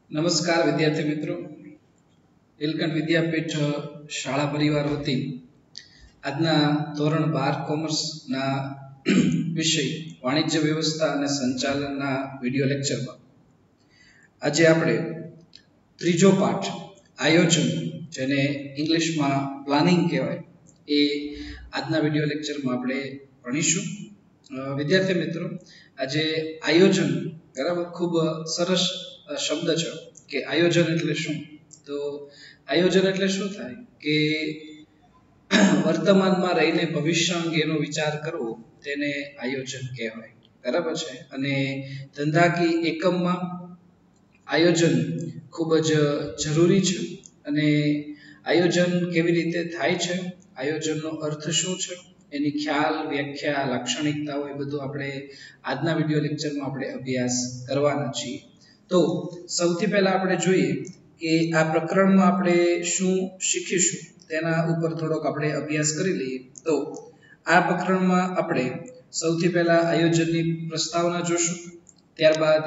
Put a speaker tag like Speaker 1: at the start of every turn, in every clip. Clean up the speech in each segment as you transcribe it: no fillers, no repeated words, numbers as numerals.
Speaker 1: નમસ્કાર વિદ્યાર્થી મિત્રો, નીલકંઠ વિદ્યાપીઠ શાળા પરિવાર વતી આજના ધોરણ 12 કોમર્સના વિષય વાણિજ્ય વ્યવસ્થા અને સંચાલનના વિડિયો લેક્ચરમાં આજે આપણે ત્રીજો પાઠ આયોજન, જેને ઇંગ્લિશમાં પ્લાનિંગ કહેવાય, એ આજના વિડિયો લેક્ચરમાં આપણે ભણીશું. વિદ્યાર્થી મિત્રો, આજે આયોજન બરાબર ખૂબ સરસ શબ્દ છે કે આયોજન એટલે શું. તો આયોજન એટલે શું થાય કે વર્તમાનમાં રહીને ભવિષ્ય અંગેનો વિચાર કરવો, તેને આયોજન કહેવાય. બરાબર છે. અને ધંધાકીય એકમમાં આયોજન ખૂબ જ જરૂરી છે. અને આયોજન કેવી રીતે થાય છે, આયોજનનો અર્થ શું છે, એની ખ્યાલ, વ્યાખ્યા, લાક્ષણિકતાઓ, એ બધું આપણે આજના વિડિયો લેક્ચરમાં આપણે અભ્યાસ કરવાના છીએ. તો સૌથી પહેલા આપણે જોઈએ કે આ પ્રકરણમાં આપણે શું શીખીશું તેના ઉપર થોડોક આપણે અભ્યાસ કરી લઈએ. તો આ પ્રકરણમાં આપણે સૌથી પહેલા આયોજનની પ્રસ્તાવના જોશું, ત્યારબાદ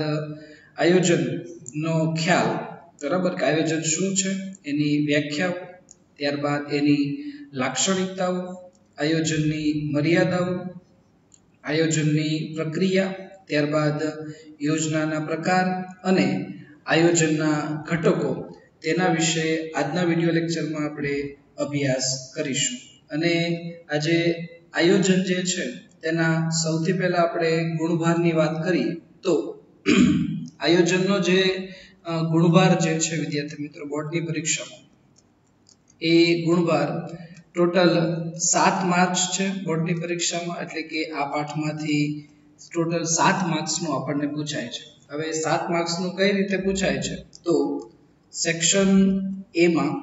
Speaker 1: આયોજનનો ખ્યાલ, બરાબર, કે આયોજન શું છે, એની વ્યાખ્યાઓ, ત્યારબાદ એની લાક્ષણિકતાઓ, આયોજનની મર્યાદાઓ, આયોજનની પ્રક્રિયા, ત્યારબાદ યોજનાના પ્રકાર અને આયોજનના ઘટકો, તેના વિશે આજના વિડિયો લેક્ચરમાં આપણે અભ્યાસ કરીશું. અને આજે આયોજન જે છે તેના સૌથી પહેલા આપણે ગુણભારની વાત કરીએ તો આયોજનનો જે ગુણભાર જે છે વિદ્યાર્થી મિત્રો, બોર્ડની પરીક્ષામાં એ ગુણભાર ટોટલ 7 માર્ક્સ છે બોર્ડની પરીક્ષામાં. એટલે કે આ પાઠમાંથી ટોટલ 7 માર્ક્સનો આપણને પૂછાય છે. હવે 7 માર્ક્સનું કઈ રીતે પૂછાય છે, તો સેક્શન એ માં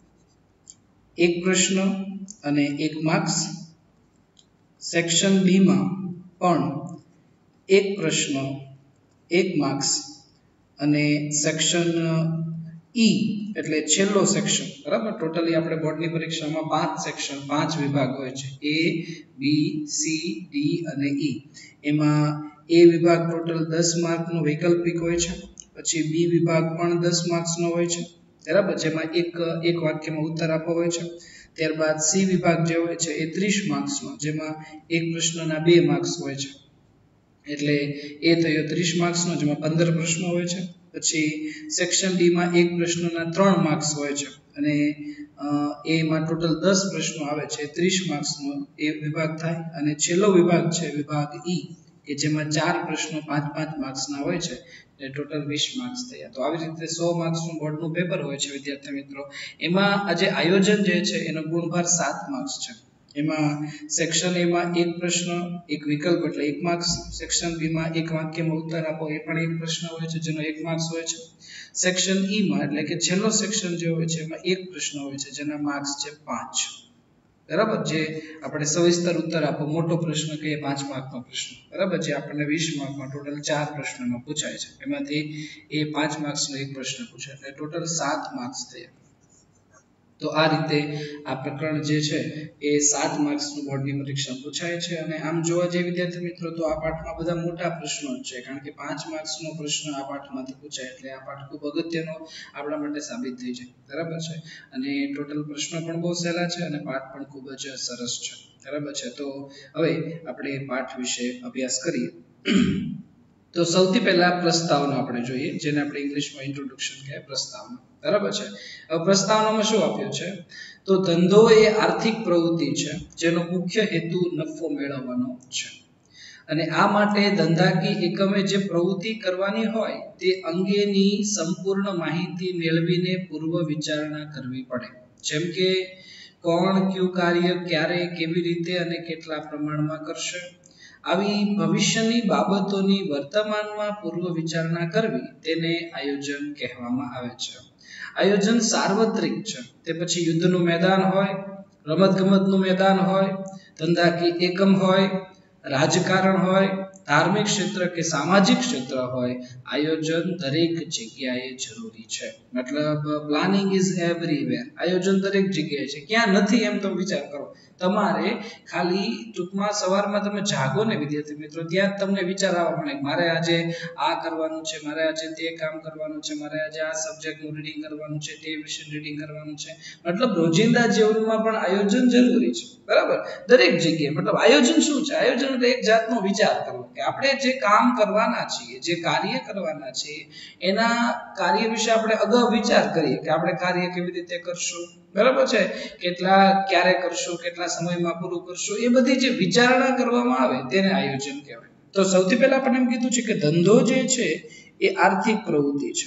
Speaker 1: 1 પ્રશ્ન અને 1 માર્ક્સ, સેક્શન બી માં પણ 1 પ્રશ્ન 1 માર્ક્સ, અને સેક્શન ઈ એટલે છેલ્લો સેક્શન, બરાબર. ટોટલી આપણે બોર્ડની પરીક્ષામાં 5 સેક્શન, 5 વિભાગ હોય છે, એ, બી, સી, ડી અને ઈ. એમાં એ વિભાગ ટોટલ 10 માર્કનો વૈકલ્પિક હોય છે. પછી બી વિભાગ પણ 10 માર્ક્સનો હોય છે, બરાબર, જેમાં એક વાક્યમાં ઉત્તર આપવો હોય છે. ત્યારબાદ સી વિભાગ જે હોય છે એ 30 માર્ક્સનો, જેમાં એક પ્રશ્નના 2 માર્ક્સ હોય છે. એટલે એ થયો 30 માર્ક્સનો, જેમાં 15 પ્રશ્નો હોય છે. પછી સેક્શન ડી માં એક પ્રશ્નના 3 માર્ક્સ હોય છે, અને એમાં ટોટલ 10 પ્રશ્નો આવે છે, 30 માર્ક્સનો એ વિભાગ થાય. અને છેલ્લો વિભાગ છે વિભાગ ઈ, કે જેમાં 4 પ્રશ્નો 5-5 માર્ક્સના હોય છે, એટલે ટોટલ 20 માર્ક્સ થયા. તો આવી રીતે 100 માર્ક્સનું બોર્ડનું પેપર હોય છે વિદ્યાર્થી મિત્રો. એમાં આજે આયોજન જે છે એનો ગુણભાર 7 માર્ક્સ છે. એમાં સેક્શન એ માં એક પ્રશ્ન, એક વિકલ્પ એટલે 1 માર્ક્સ, સેક્શન બી માં એક વાક્યમાં ઉત્તર આપો, એ પણ એક પ્રશ્ન હોય છે, જેનો 1 માર્ક્સ હોય છે. સેક્શન ઈ માં એટલે કે છેલ્લો સેક્શન જે હોય છે એમાં એક પ્રશ્ન હોય છે, જેના માર્ક્સ છે 5, બરાબર. જે આપણે સવિસ્તર ઉત્તર આપો, મોટો પ્રશ્ન કહીએ 5 માર્કનો પ્રશ્ન, બરાબર, જે આપણને 20 માર્કમાં ટોટલ 4 પ્રશ્નોમાં પૂછાય છે. એમાંથી એ 5 માર્ક્સનો એક પ્રશ્ન પૂછાય, એટલે ટોટલ 7 માર્ક્સ થયા. તો આ રીતે આ પ્રકરણ જે છે એ 7 માર્ક્સનું બોર્ડની પરીક્ષા પૂછાય છે. અને આમ જોવા જઈએ વિદ્યાર્થી મિત્રો, તો આ પાઠમાં બધા મોટા પ્રશ્નો છે, કારણ કે 5 માર્ક્સનો પ્રશ્ન આ પાઠમાંથી પૂછાય, એટલે આ પાઠ ખૂબ અગત્યનો આપણા માટે સાબિત થઈ જાય, બરાબર છે. અને ટોટલ પ્રશ્નો પણ બહુ સહેલા છે અને પાઠ પણ ખૂબ જ સરસ છે, બરાબર છે. તો હવે આપણે પાઠ વિશે અભ્યાસ કરીએ. તો સૌથી પહેલા પ્રસ્તાવના આપણે જોઈએ, જેને આપણે ઇંગ્લિશમાં ઇન્ટ્રોડક્શન કહેવાય, પ્રસ્તાવના, બરાબર છે. હવે પ્રસ્તાવનામાં શું આપ્યું છે, તો ધંધો એ આર્થિક પ્રવૃત્તિ છે જેનો મુખ્ય હેતુ નફો મેળવવાનો છે, અને આ માટે ધંધાકીય એકમે જે પ્રવૃત્તિ કરવાની હોય તે અંગેની સંપૂર્ણ માહિતી મેળવીને પૂર્વ વિચારણા કરવી પડે. જેમ કે કોણ કયું કાર્ય ક્યારે, કેવી રીતે અને કેટલા પ્રમાણમાં કરશે, આવી ભવિષ્યની બાબતોની વર્તમાનમાં પૂર્વ વિચારણા કરવી, તેને આયોજન કહેવામાં આવે છે. આયોજન સાર્વત્રિક છે, તે પછી યુદ્ધનું મેદાન હોય, રમતગમતનું મેદાન હોય, ધંધાકીય એકમ હોય, રાજકારણ હોય, ધાર્મિક ક્ષેત્ર કે સામાજિક ક્ષેત્ર હોય, આયોજન દરેક જગ્યાએ જરૂરી છે. મતલબ પ્લાનિંગ ઇઝ એવરીવેર. આયોજન દરેક જગ્યાએ છે. ક્યાં નથી એમ તમે વિચાર કરો. તમારે ખાલી ટૂંકમાં સવારમાં તમે જાગો ને વિદ્યાર્થી મિત્રો, ત્યાં તમને વિચાર આવવા મળે મારે આજે આ કરવાનું છે, મારે આજે તે કામ કરવાનું છે, મારે આજે આ સબ્જેક્ટનું રીડિંગ કરવાનું છે, તે વિષયનું રીડિંગ કરવાનું છે. મતલબ રોજિંદા જીવનમાં પણ આયોજન જરૂરી છે. બરાબર, દરેક જગ્યાએ. મતલબ આયોજન શું છે? આયોજન એટલે એક જાતનો વિચાર કરવો કે આપણે જે કામ કરવાના છીએ, જે કાર્ય કરવાના છીએ, એના કાર્ય વિશે આપણે અગાઉ વિચાર કરીએ કે આપણે કાર્ય કેવી રીતે કરશું. બરાબર છે, ક્યારે કરશું, કેટલા સમયમાં પૂરું કરશું, એ બધી જે વિચારણા કરવામાં આવે તેને આયોજન કહેવાય. તો સૌથી પહેલા આપણે એમ કીધું છે કે ધંધો જે છે એ આર્થિક પ્રવૃત્તિ છે.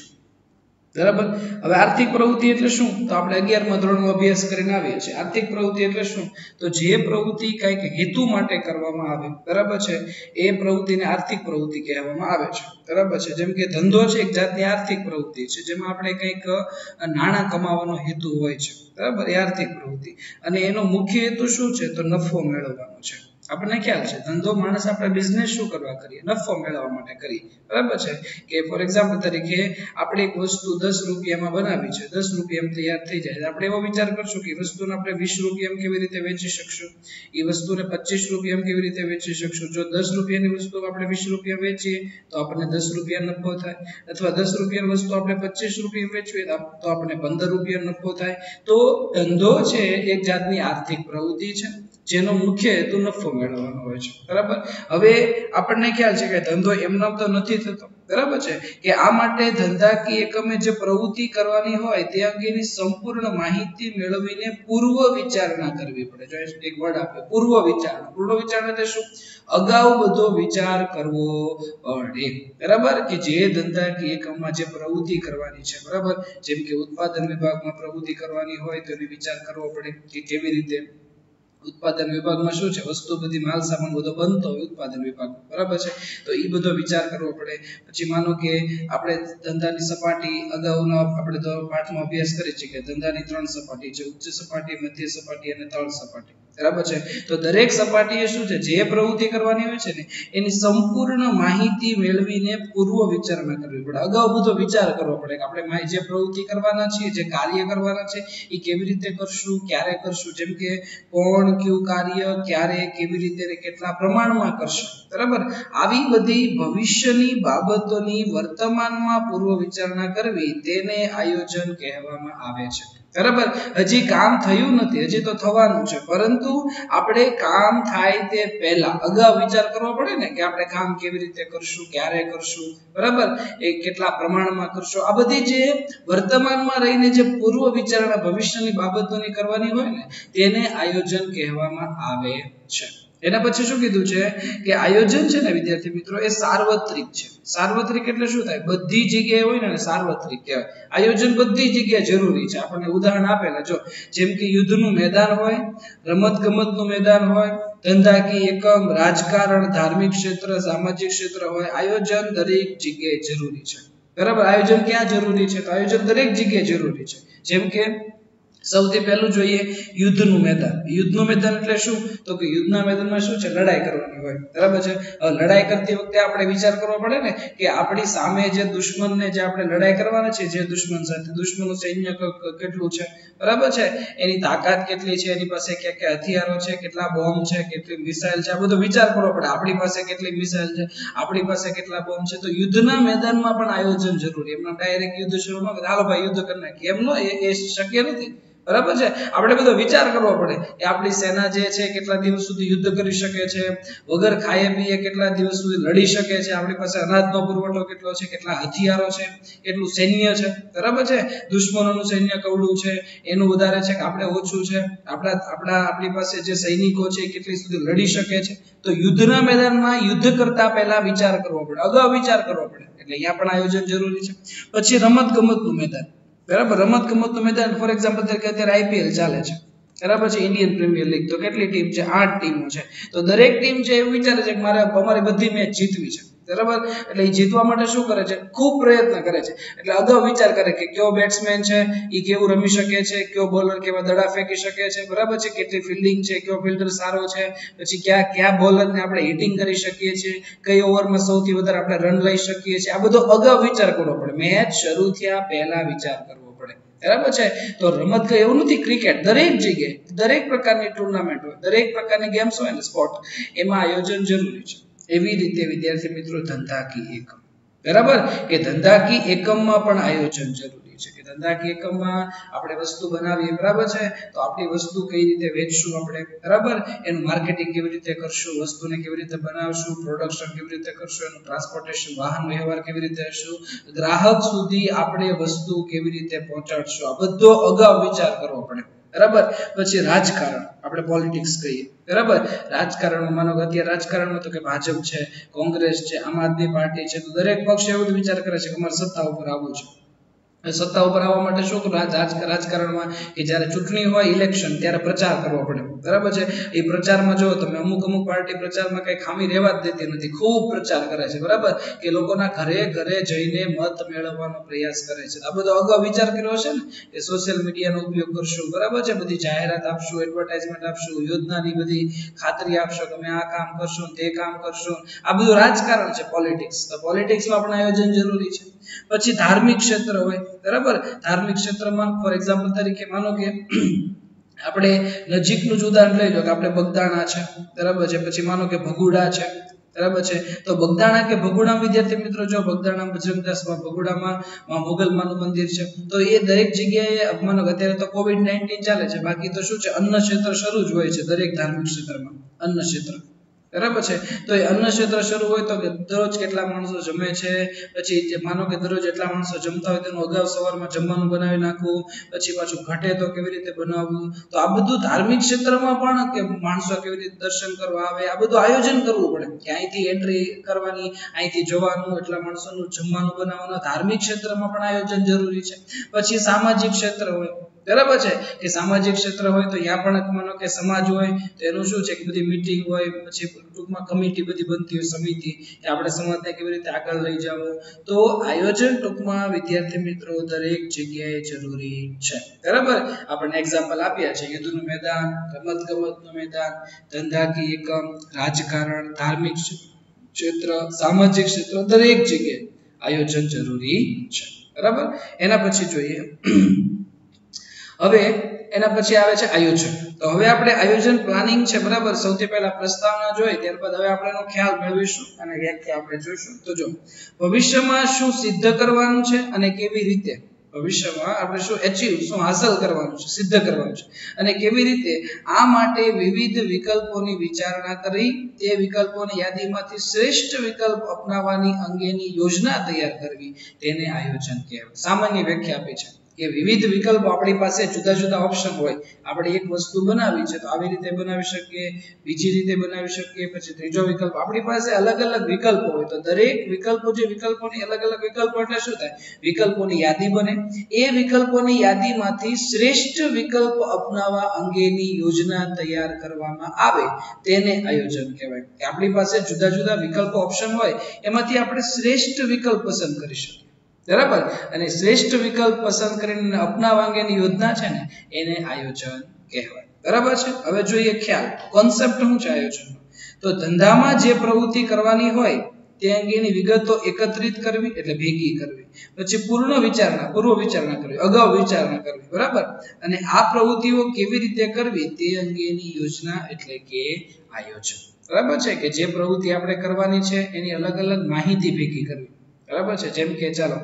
Speaker 1: બરાબર, હવે આર્થિક પ્રવૃત્તિ એટલે શું? તો આપણે 11મા ધોરણમાં અભ્યાસ કરીને આવીએ છીએ. આર્થિક પ્રવૃત્તિ એટલે શું? તો જે પ્રવૃત્તિ કંઈક હેતુ માટે કરવામાં આવે, બરાબર છે, એ પ્રવૃત્તિને આર્થિક પ્રવૃત્તિ કહેવામાં આવે છે. બરાબર છે, જેમ કે ધંધો છે એક જાતની આર્થિક પ્રવૃત્તિ છે, જેમાં આપણે કંઈક નાણાં કમાવાનો હેતુ હોય છે. બરાબર, એ આર્થિક પ્રવૃત્તિ. અને એનો મુખ્ય હેતુ શું છે? તો નફો મેળવવાનો છે. આપણને ખ્યાલ છે ધંધો માણસ આપણે બિઝનેસ શું કરવા કરીએ? નફો મેળવવા માટે કરીએ. બરાબર છે, કે ફોર એક્ઝામ્પલ તરીકે આપણે એક વસ્તુ 10 રૂપિયામાં બનાવી છે, 10 રૂપિયામાં તૈયાર થઈ જાય, આપણે એવો વિચાર કરશું કે વસ્તુને આપણે 20 રૂપિયામાં કેવી રીતે વેચી શકશું, એ વસ્તુને 25 રૂપિયામાં કેવી રીતે વેચી શકશું. જો 10 રૂપિયાની વસ્તુ આપણે 20 રૂપિયા વેચીએ તો આપણને 10 રૂપિયા નફો થાય, અથવા 10 રૂપિયાની વસ્તુ આપણે 25 રૂપિયા વેચીએ તો આપણને 15 રૂપિયા નફો થાય. તો ધંધો છે એક જાતની આર્થિક પ્રવૃત્તિ છે, જેનો મુખ્ય હેતુ નફો મેળવવાનો હોય છે. બરાબર, હવે આપણને ખ્યાલ છે કે ધંધો એમનો તો નથી થતો. બરાબર છે, કે આ માટે ધંધાકીય એકમે જે પ્રવૃત્તિ કરવાની હોય તે અંગેની સંપૂર્ણ માહિતી મેળવીને પૂર્વ વિચારણા કરવી પડે. જો એક વર્ડ આપે પૂર્વ વિચારણા. પૂર્વ વિચારણા એટલે શું? અગાઉ બધો વિચાર કરવો પડે. બરાબર, કે જે ધંધાકીય એકમમાં જે પ્રવૃત્તિ કરવાની છે, બરાબર, જેમ કે ઉત્પાદન વિભાગમાં પ્રવૃત્તિ કરવાની હોય તો એનો વિચાર કરવો પડે કે કેવી રીતે. ઉત્પાદન વિભાગમાં શું છે? વસ્તુ બધી માલ સામાન બધો બનતો હોય ઉત્પાદન વિભાગમાં. બરાબર છે, તો એ બધો વિચાર કરવો પડે. પછી માનો કે આપણે ધંધાની સપાટી અગાઉનો આપણે તો પાઠમાં અભ્યાસ કરી છે કે ધંધાની 3 સપાટી છે: ઉચ્ચ સપાટી, મધ્ય સપાટી અને તળ સપાટી. બરાબર છે, તો દરેક સપાટીએ શું છે? જે પ્રવૃત્તિ કરવાની હોય છે ને એની સંપૂર્ણ માહિતી મેળવીને પૂર્વ વિચારણા કરવી પડે. અગાઉ બધો વિચાર કરવો પડે કે આપણે જે પ્રવૃત્તિ કરવાના છીએ, જે કાર્ય કરવાના છે, એ કેવી રીતે કરશું, ક્યારે કરશું. જેમ કે કોણ કયું કાર્ય ક્યારે, કેવી રીતે, કેટલા પ્રમાણમાં કરશું. બરાબર, આવી બધી ભવિષ્યની બાબતોની વર્તમાનમાં પૂર્વ વિચારણા કરવી તેને આયોજન કહેવામાં આવે છે. બરાબર, હજી કામ થયું નથી, હજી તો થવાનું છે, પરંતુ આપણે કામ થાય તે પહેલા અગાઉ વિચાર કરવો પડે ને કે આપણે કામ કેવી રીતે કરશું, ક્યારે કરશું. બરાબર, એ કેટલા પ્રમાણમાં કરશું. આ બધી જે વર્તમાનમાં રહીને જે પૂર્વ વિચારણા ભવિષ્યની બાબતોની કરવાની હોય ને તેને આયોજન કહેવામાં આવે છે. એના પછી શું કીધું છે કે આયોજન છે ને વિદ્યાર્થી મિત્રો એ સાર્વત્રિક છે. સાર્વત્રિક એટલે શું થાય? બધી જગ્યાએ હોય ને સાર્વત્રિક કહેવાય. આયોજન બધી જગ્યાએ જરૂરી છે. આપણને ઉદાહરણ આપેલા જો, જેમ કે યુદ્ધનું મેદાન હોય, રમત ગમતનું મેદાન હોય, ધંધાકીય એકમ, રાજકારણ, ધાર્મિક ક્ષેત્ર, સામાજિક ક્ષેત્ર હોય, આયોજન દરેક જગ્યાએ જરૂરી છે. બરાબર, આયોજન ક્યાં જરૂરી છે? તો આયોજન દરેક જગ્યાએ જરૂરી છે. જેમ કે સૌથી પહેલું જોઈએ યુદ્ધનું મેદાન. યુદ્ધનું મેદાન એટલે શું? તો કે યુદ્ધના મેદાનમાં શું છે? લડાઈ કરવાની હોય. બરાબર છે, લડાઈ કરતી વખતે આપણે વિચાર કરવો પડે ને કે આપણી સામે જે દુશ્મનને જે આપણે લડાઈ કરવાના છે, જે દુશ્મન સાથે, દુશ્મનનું સૈન્ય કેટલું છે, બરાબર છે, એની તાકાત કેટલી છે, એની પાસે કયા કયા હથિયારો છે, કેટલા બોમ્બ છે, કેટલી મિસાઇલ છે, આ બધો વિચાર કરવો પડે. આપણી પાસે કેટલી મિસાઇલ છે, આપણી પાસે કેટલા બોમ્બ છે. તો યુદ્ધના મેદાનમાં પણ આયોજન જરૂરી. એમનો ડાયરેક્ટ યુદ્ધ શરૂ ન કરે, હાલો ભાઈ યુદ્ધ કરી નાખીએ, એમ નો, એ શક્ય નથી. બરાબર છે, આપણે બધો વિચાર કરવો પડે કે આપણી સેના જે છે કેટલા દિવસ સુધી યુદ્ધ કરી શકે છે, વગર ખાઈએ પીએ કેટલા દિવસ સુધી લડી શકે છે, આપણી પાસે અનાજનો પુરવઠો કેટલો છે, કેટલા હથિયારો છે, કેટલું સૈન્ય છે. બરાબર છે, દુશ્મનોનું સૈન્ય કવડું છે, એનું વધારે છે કે આપણે ઓછું છે, આપણી પાસે જે સૈનિકો છે કેટલી સુધી લડી શકે છે. તો યુદ્ધના મેદાનમાં યુદ્ધ કરતા પહેલા વિચાર કરવો પડે, અગાઉ વિચાર કરવો પડે. એટલે અહીંયા પણ આયોજન જરૂરી છે. પછી રમત ગમતનું મેદાન. બરાબર, રમત ગમતનું મેદાન ફોર એક્ઝામ્પલ તરીકે અત્યારે આઈપીએલ ચાલે છે. બરાબર છે, ઇન્ડિયન પ્રીમિયર લીગ. તો કેટલી ટીમ છે? 8 ટીમો છે. તો દરેક ટીમ છે એવું વિચારે છે કે અમારી બધી મેચ જીતવી છે. બરાબર એટલે એ જીતવા માટે શું કરે છે ખૂબ પ્રયત્ન કરે છે એટલે અગાઉ વિચાર કરે કે કયો બેટ્સમેન છે એ કેવું રમી શકે છે કયો બોલર કેવા દડા ફેંકી શકે છે બરાબર છે કેટલી ફિલ્ડિંગ છે કયો ફિલ્ડર સારો છે પછી કયા બોલરને આપણે હિટિંગ કરી શકીએ છીએ કઈ ઓવરમાં સૌથી વધારે આપણે રન લઈ શકીએ છીએ આ બધો અગાઉ વિચાર કરવો પડે મેચ શરૂ થયા પહેલા વિચાર કરવો પડે બરાબર છે તો રમત એવું નથી ક્રિકેટ દરેક જગ્યાએ દરેક પ્રકારની ટુર્નામેન્ટ હોય દરેક પ્રકારની ગેમ્સ હોય ને સ્પોર્ટ એમાં આયોજન જરૂરી છે એવી રીતે વિદ્યાર્થી મિત્રો ધંધાકીય એકમ બરાબર કે ધંધાકીય એકમમાં પણ આયોજન જરૂરી છે કે ધંધાકીય એકમમાં આપણે વસ્તુ બનાવીએ બરાબર છે તો આપણી વસ્તુ કઈ રીતે વેચશું આપણે બરાબર એનું માર્કેટિંગ કેવી રીતે કરશું વસ્તુને કેવી રીતે બનાવશું પ્રોડક્શન કેવી રીતે કરશું એનું ટ્રાન્સપોર્ટેશન વાહન વ્યવહાર કેવી રીતે હશું ગ્રાહક સુધી આપણે વસ્તુ કેવી રીતે પહોંચાડશું આ બધો અગાઉ વિચાર કરવો પડે બરાબર પછી રાજકારણ આપણે પોલિટિક્સ કહીએ બરાબર રાજકારણમાં માનો કે અત્યારે રાજકારણમાં તો કે ભાજપ છે કોંગ્રેસ છે આમ આદમી પાર્ટી છે તો દરેક પક્ષ એવો વિચાર કરે છે કે અમારે સત્તા ઉપર આવવું છે સત્તા ઉપર આવવા માટે શું કરવું રાજકારણમાં કે જ્યારે ચૂંટણી હોય ઇલેક્શન ત્યારે પ્રચાર કરવો પડે બરાબર છે એ પ્રચારમાં જો તમે અમુક પાર્ટી પ્રચારમાં કઈ ખામી રહેવા જ દેતી નથી ખૂબ પ્રચાર કરે છે બરાબર કે લોકોના ઘરે ઘરે જઈને મત મેળવવાનો પ્રયાસ કરે છે આ બધો અગાઉ વિચાર કર્યો છે ને કે સોશિયલ મીડિયાનો ઉપયોગ કરશું બરાબર છે બધી જાહેરાત આપશું એડવર્ટાઇઝમેન્ટ આપશું યોજનાની બધી ખાતરી આપશો તમે આ કામ કરશો તે કામ કરશો આ બધું રાજકારણ છે પોલિટિક્સ તો પોલિટિક્સમાં પણ આયોજન જરૂરી છે પછી ધાર્મિક ક્ષેત્ર હોય બરાબર ધાર્મિક ક્ષેત્રમાં ફોર એક્ઝામ્પલ તરીકે માનો કે આપણે નજીકનું જ ઉદાહરણ લઈ લો કે આપણે બગદાણા છે બરાબર છે પછી માનો કે ભગુડા છે બરાબર છે તો બગદાણા કે ભગુડા વિદ્યાર્થી મિત્રો જો બગદાણા બજરંગદાસમાં ભગુડામાં મોગલમાનું મંદિર છે તો એ દરેક જગ્યાએ માનો કે અત્યારે તો COVID-19 ચાલે છે બાકી તો શું છે અન્ન ક્ષેત્ર શરૂ જ હોય છે દરેક ધાર્મિક ક્ષેત્રમાં અન્ન ક્ષેત્ર બરાબર છે તો એ અન્ન ક્ષેત્ર શરૂ હોય તો દરરોજ કેટલા માણસો જમે છે પછી માનો કે દરરોજ એટલા માણસો જમતા હોય તેનું અગાઉ સવારમાં જમવાનું બનાવી નાખવું પછી પાછું ઘટે તો કેવી રીતે બનાવવું તો આ બધું ધાર્મિક ક્ષેત્રમાં પણ કે માણસો કેવી રીતે દર્શન કરવા આવે આ બધું આયોજન કરવું પડે કે અહીંથી એન્ટ્રી કરવાની અહીંથી જવાનું એટલા માણસોનું જમવાનું બનાવવાનું ધાર્મિક ક્ષેત્રમાં પણ આયોજન જરૂરી છે પછી સામાજિક ક્ષેત્ર હોય બરાબર છે કે સામાજિક ક્ષેત્ર હોય તો ત્યાં પણ માનો કે સમાજ હોય તો એનું શું છે કે બધી મીટિંગ હોય પછી ટૂંકમાં કમિટી બધી બનતી હોય સમિતિ કે આપણે સમાજને કેવી રીતે આગળ લઈ જવું તો આયોજન ટૂંકમાં વિદ્યાર્થી મિત્રો દરેક જગ્યાએ જરૂરી છે બરાબર આપણને એક્ઝામ્પલ આપ્યા છે યુદ્ધનું મેદાન રમતગમતનું મેદાન ધંધાકીય એકમ રાજકારણ ધાર્મિક ક્ષેત્ર સામાજિક ક્ષેત્ર દરેક જગ્યાએ આયોજન જરૂરી છે બરાબર એના પછી જોઈએ હવે એના પછી આવે છે આયોજન તો હવે આપણે આયોજન પ્લાનિંગ છે બરાબર સૌથી પહેલા પ્રસ્તાવના જોઈ ત્યારબાદ હવે આપણે એનો ખ્યાલ મેળવીશું અને વ્યાખ્યા આપણે જોઈશું તો જો ભવિષ્યમાં શું સિદ્ધ કરવાનું છે અને કેવી રીતે ભવિષ્યમાં આપણે શું શું હાંસલ કરવાનું છે સિદ્ધ કરવાનું છે અને કેવી રીતે આ માટે વિવિધ વિકલ્પોની વિચારણા કરી તે વિકલ્પોની યાદીમાંથી શ્રેષ્ઠ વિકલ્પ અપનાવવાની અંગેની યોજના તૈયાર કરવી તેને આયોજન કહેવાય સામાન્ય વ્યાખ્યા આપી છે કે વિવિધ વિકલ્પો આપણી પાસે જુદા જુદા ઓપ્શન હોય આપણે એક વસ્તુ બનાવી છે તો આવી રીતે બનાવી શકીએ બીજી રીતે બનાવી શકીએ પછી ત્રીજો વિકલ્પ આપણી પાસે અલગ અલગ વિકલ્પો હોય તો દરેક વિકલ્પો જે વિકલ્પોની અલગ અલગ વિકલ્પો એટલે શું થાય વિકલ્પોની યાદી બને એ વિકલ્પોની યાદીમાંથી શ્રેષ્ઠ વિકલ્પ અપનાવવા અંગેની યોજના તૈયાર કરવામાં આવે તેને આયોજન કહેવાય કે આપણી પાસે જુદા જુદા વિકલ્પો ઓપ્શન હોય એમાંથી આપણે શ્રેષ્ઠ વિકલ્પ પસંદ કરી શકીએ બરાબર અને શ્રેષ્ઠ વિકલ્પ પસંદ કરીને અપનાવવા અંગેની યોજના છે ને એને આયોજન કહેવાય બરાબર છે હવે જોઈએ ખ્યાલ કોન્સેપ્ટ શું છે આયોજનનો તો ધંધામાં જે પ્રવૃત્તિ કરવાની હોય તે અંગેની વિગતો એકત્રિત કરવી એટલે ભેગી કરવી પછી પૂર્વ વિચારણા કરવી અગાઉ વિચારણા કરવી બરાબર અને આ પ્રવૃત્તિઓ કેવી રીતે કરવી તે અંગેની યોજના એટલે કે આયોજન બરાબર છે કે જે પ્રવૃત્તિ આપણે કરવાની છે એની અલગ અલગ માહિતી ભેગી કરવી બરાબર છે જેમ કે ચાલો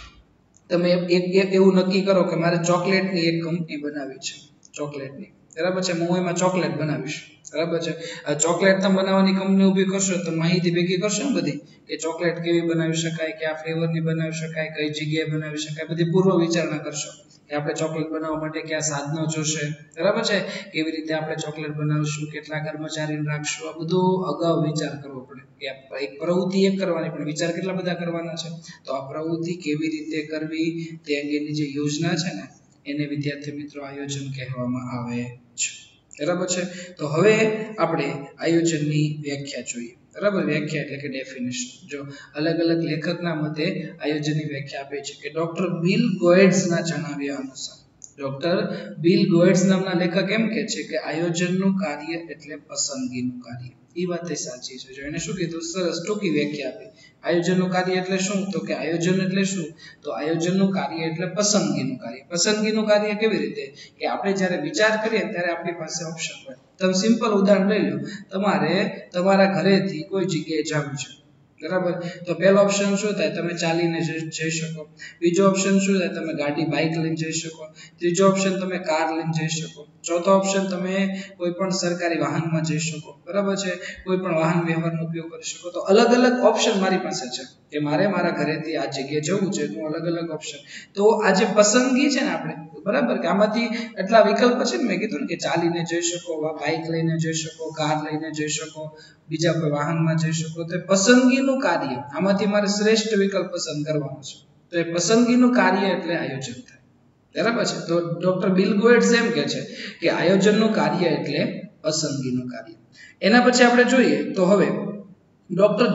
Speaker 1: તમે એક એવું નક્કી કરો કે મારે ચોકલેટની એક કંપની બનાવવી છે ચોકલેટની બરાબર છે હું એમાં ચોકલેટ બનાવીશ બરાબર છે આ ચોકલેટ તમે બનાવવાની કંપની ઊભી કરશો તો માહિતી ભેગી કરશો ને બધી કે ચોકલેટ કેવી બનાવી શકાય કયા ફ્લેવરની બનાવી શકાય કઈ જગ્યાએ બનાવી શકાય બધી પૂર્વ વિચારણા કરશો કે આપણે ચોકલેટ બનાવવા માટે કયા સાધનો જોશે બરાબર છે કેવી રીતે આપણે ચોકલેટ બનાવશું કેટલા કર્મચારીને રાખશું આ બધું અગાઉ વિચાર કરવો પડે કે એક પ્રવૃત્તિ એક કરવાની પણ વિચાર કેટલા બધા કરવાના છે તો આ પ્રવૃત્તિ કેવી રીતે કરવી તે અંગેની જે યોજના છે ને એને વિદ્યાર્થી મિત્રો આયોજન કહેવામાં આવે છે બરાબર છે તો હવે આપણે આયોજનની વ્યાખ્યા જોઈએ બરાબર, વ્યાખ્યા એટલે કે ડેફિનેશન. જો અલગ અલગ લેખકના મતે આયોજનની વ્યાખ્યા આપે છે કે ડોક્ટર બિલ ગોએટ્સના જણાવ્યા અનુસાર, ડોક્ટર બિલ ગોએટ્સ નામના લેખક એમ કહે છે કે આયોજનનું કાર્ય એટલે પસંદગીનું કાર્ય. એ વાત સાચી છે. જો એને શું કીધું, સરસ ટૂંકી વ્યાખ્યા આપી. આયોજનનું કાર્ય એટલે શું? તો કે આયોજન એટલે શું? તો આયોજનનું કાર્ય એટલે પસંદગીનું કાર્ય. પસંદગીનું કાર્ય કેવી રીતે? કે આપણે જ્યારે વિચાર કરીએ ત્યારે આપણી પાસે ઓપ્શન હોય. તમે સિમ્પલ ઉદાહરણ લઈ લો, તમારે તમારા ઘરેથી કોઈ જગ્યાએ જવું છે, બરાબર, તો પહેલો ઓપ્શન શું થાય? તમે ચાલીને જઈ શકો. બીજો ઓપ્શન શું થાય? તમે ગાડી બાઇક લઈને જઈ શકો. ત્રીજો ઓપ્શન તમે કાર લઈને જઈ શકો. ચોથો ઓપ્શન તમે કોઈ પણ સરકારી વાહનમાં જઈ શકો, બરાબર છે, કોઈ પણ વાહન વ્યવહારનો ઉપયોગ કરી શકો. તો અલગ અલગ ઓપ્શન મારી પાસે છે કે મારે મારા ઘરેથી આ જગ્યાએ જવું છે, તો અલગ અલગ ઓપ્શન. તો આ જે પસંદગી છે ને આપણે, બરાબર, કે આમાંથી એટલા વિકલ્પ છે ને, મેં કીધું ને કે ચાલીને જઈ શકો, બાઇક લઈને જઈ શકો, કાર લઈને જઈ શકો, બીજા કોઈ વાહનમાં જઈ શકો. તો પસંદગીનું કાર્ય, આમાંથી મારે શ્રેષ્ઠ વિકલ્પ પસંદ કરવાનો છે. તો એ પસંદગીનું કાર્ય એટલે આયોજન થાય, બરાબર છે. તો ડોક્ટર બિલ ગોએટ્સ એમ કહે છે કે આયોજનનું કાર્ય એટલે પસંદગીનું કાર્ય. એના પછી આપણે જોઈએ તો હવે ડોક્ટર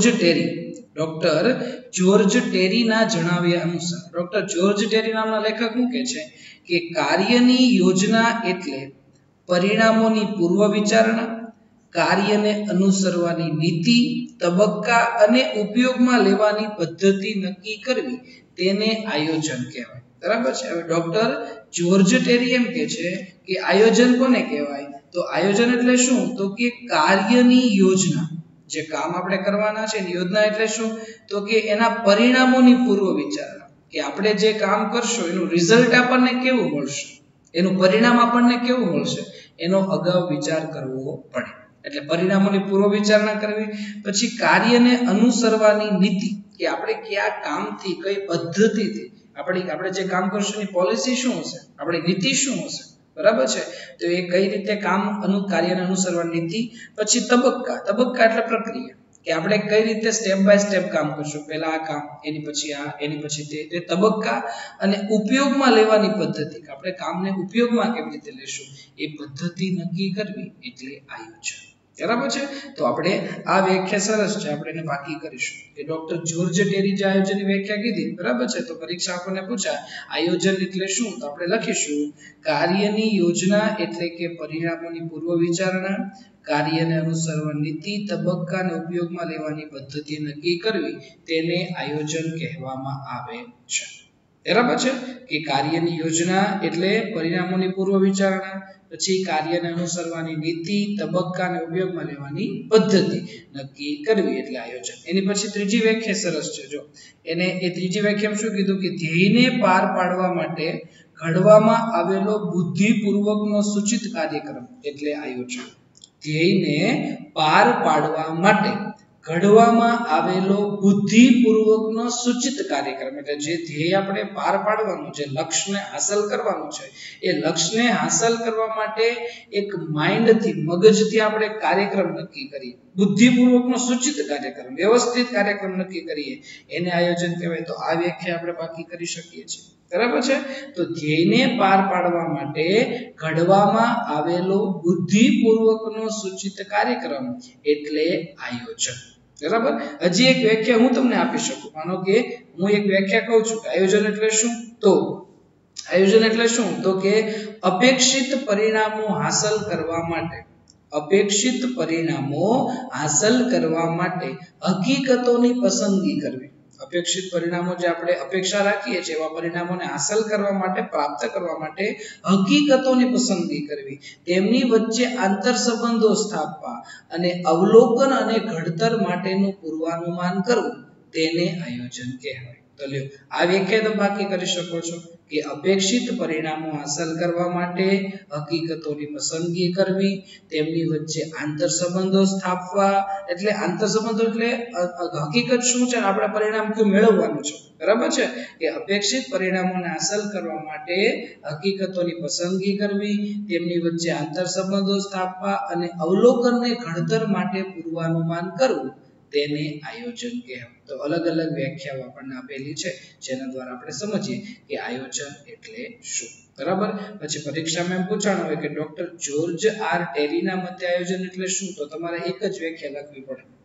Speaker 1: જ્યોર્જ ટેરીના જણાવ્યા અનુસાર, ડોક્ટર જ્યોર્જ ટેરી નામના લેખક શું કહે છે કે કાર્યની યોજના એટલે પરિણામોની પૂર્વ વિચારણા, કાર્યને અનુસરવાની નીતિ, તબક્કા અને ઉપયોગમાં લેવાની પદ્ધતિ નક્કી કરવી, તેને આયોજન કહેવાય, બરાબર છે. હવે ડોક્ટર જ્યોર્જ ટેરી એમ કહે છે કે આયોજન કોને કહેવાય? તો આયોજન એટલે શું? તો કે કાર્યની યોજના, જે કામ આપણે કરવાના છે એની યોજના એટલે શું? તો કે એના પરિણામોની પૂર્વ વિચારણા, કે આપણે જે કામ કરશું એનું રિઝલ્ટ આપણને કેવું મળશે, એનું પરિણામ આપણને કેવું મળશે, એનો અગાઉ વિચાર કરવો પડે. એટલે પરિણામોની પૂર્વ વિચારણા કરવી. પછી કાર્યને અનુસરવાની નીતિ, કે આપણે કયા કામથી, કઈ પદ્ધતિથી આપણે જે કામ કરશું એની પોલિસી શું હશે, આપણી નીતિ શું હશે, બરાબર છે. તો એ કઈ રીતે કાર્યને અનુસરવાની નીતિ. પછી તબક્કા એટલે પ્રક્રિયા, કે આપણે કઈ રીતે સ્ટેપ બાય સ્ટેપ કામ કરશું, પહેલા આ કામ, એની પછી આ, એની પછી તે તબક્કા. અને ઉપયોગમાં લેવાની પદ્ધતિ, કે આપણે કામને ઉપયોગમાં કેવી રીતે લેશું, એ પદ્ધતિ નક્કી કરવી એટલે આયોજન, બરાબર છે. તો આપણે આ વ્યાખ્યા સરસ છે, આપણે એને બાકી કરીશું કે ડોક્ટર જ્યોર્જ ટેરી જે આયોજનની વ્યાખ્યા કીધી, બરાબર છે. તો પરીક્ષા આપણને પૂછાય આયોજન એટલે શું, તો આપણે લખીશું કાર્યની યોજના એટલે કે પરિણામોની પૂર્વ વિચારણા, કાર્યને અનુસરવાની નીતિ, તબક્કા અને ઉપયોગમાં લેવાની પદ્ધતિ નક્કી કરવી, તેને આયોજન કહેવામાં આવે છે, બરાબર છે. કે કાર્યની યોજના એટલે પરિણામોની પૂર્વ વિચારણા, પછી કાર્યને અનુસરવાની નીતિ, તબક્કા અને ઉપયોગમાં લેવાની પદ્ધતિ નક્કી કરવી એટલે આયોજન. એની પછી ત્રીજી વ્યાખ્યા સરસ છે. જો એ ત્રીજી વ્યાખ્યામાં શું કીધું કે ધ્યેયને પાર પાડવા માટે ઘડવામાં આવેલો બુદ્ધિપૂર્વકનો સૂચિત કાર્યક્રમ એટલે આયોજન. ધ્યેયને પાર પાડવા માટે ઘડવામાં આવેલો બુદ્ધિપૂર્વકનો સૂચિત કાર્યક્રમ, એટલે જે ધ્યેય આપણે પાર પાડવાનું, જે લક્ષ્યને હાંસલ કરવાનું છે, એ લક્ષ્યને હાંસલ કરવા માટે એક માઇન્ડથી, મગજથી આપણે કાર્યક્રમ નક્કી કરીએ, બુદ્ધિપૂર્વકનો સૂચિત કાર્યક્રમ, વ્યવસ્થિત કાર્યક્રમ નક્કી કરીએ, એને આયોજન કહેવાય. તો આ વ્યાખ્યા આપણે બાકી કરી શકીએ છીએ, બરાબર છે. તો ધ્યેયને પાર પાડવા માટે ઘડવામાં આવેલો બુદ્ધિપૂર્વકનો સૂચિત કાર્યક્રમ એટલે આયોજન, બરાબર. હજી એક વ્યાખ્યા હું તમને આપી શકું. માનો કે હું એક વ્યાખ્યા કહું છું કે આયોજન એટલે શું, તો આયોજન એટલે શું, તો કે અપેક્ષિત પરિણામો હાંસલ કરવા માટે, અપેક્ષિત પરિણામો હાંસલ કરવા માટે હકીકતોની પસંદગી કરવી. અપેક્ષિત પરિણામો જે આપણે અપેક્ષા રાખીએ છીએ એવા પરિણામોને હાંસલ કરવા માટે, પ્રાપ્ત કરવા માટે હકીકતોની પસંદગી કરવી, તેમની વચ્ચે આંતર સંબંધો સ્થાપવા અને અવલોકન અને ઘડતર માટેનું પૂર્વાનુમાન કરવું, તેને આયોજન કહેવાય. તો લ્યો આ વ્યાખ્યા તમે બાકી કરી શકો છો કે અપેક્ષિત પરિણામો હાંસલ કરવા માટે હકીકતોની પસંદગી કરવી, તેમની વચ્ચે આંતર સંબંધો સ્થાપવા, એટલે આંતર સંબંધો એટલે હકીકત શું છે, આપણે પરિણામ કયું મેળવવાનું છે, બરાબર છે. કે અપેક્ષિત પરિણામોને હાંસલ કરવા માટે હકીકતોની પસંદગી કરવી, તેમની વચ્ચે આંતર સંબંધો સ્થાપવા અને અવલોકનને ઘડતર માટે પૂર્વાનુમાન કરવું, તેને આયોજન કહેવાય. તો અલગ અલગ વ્યાખ્યાઓ આપણને આપેલી છે, જેના દ્વારા આપણે સમજીએ કે આયોજન એટલે શું, બરાબર. પછી પરીક્ષામાં એમ પૂછાણું હોય કે ડોક્ટર જ્યોર્જ આર ટેરીના મતે આયોજન એટલે શું, તો તમારે એક જ વ્યાખ્યા લખવી પડે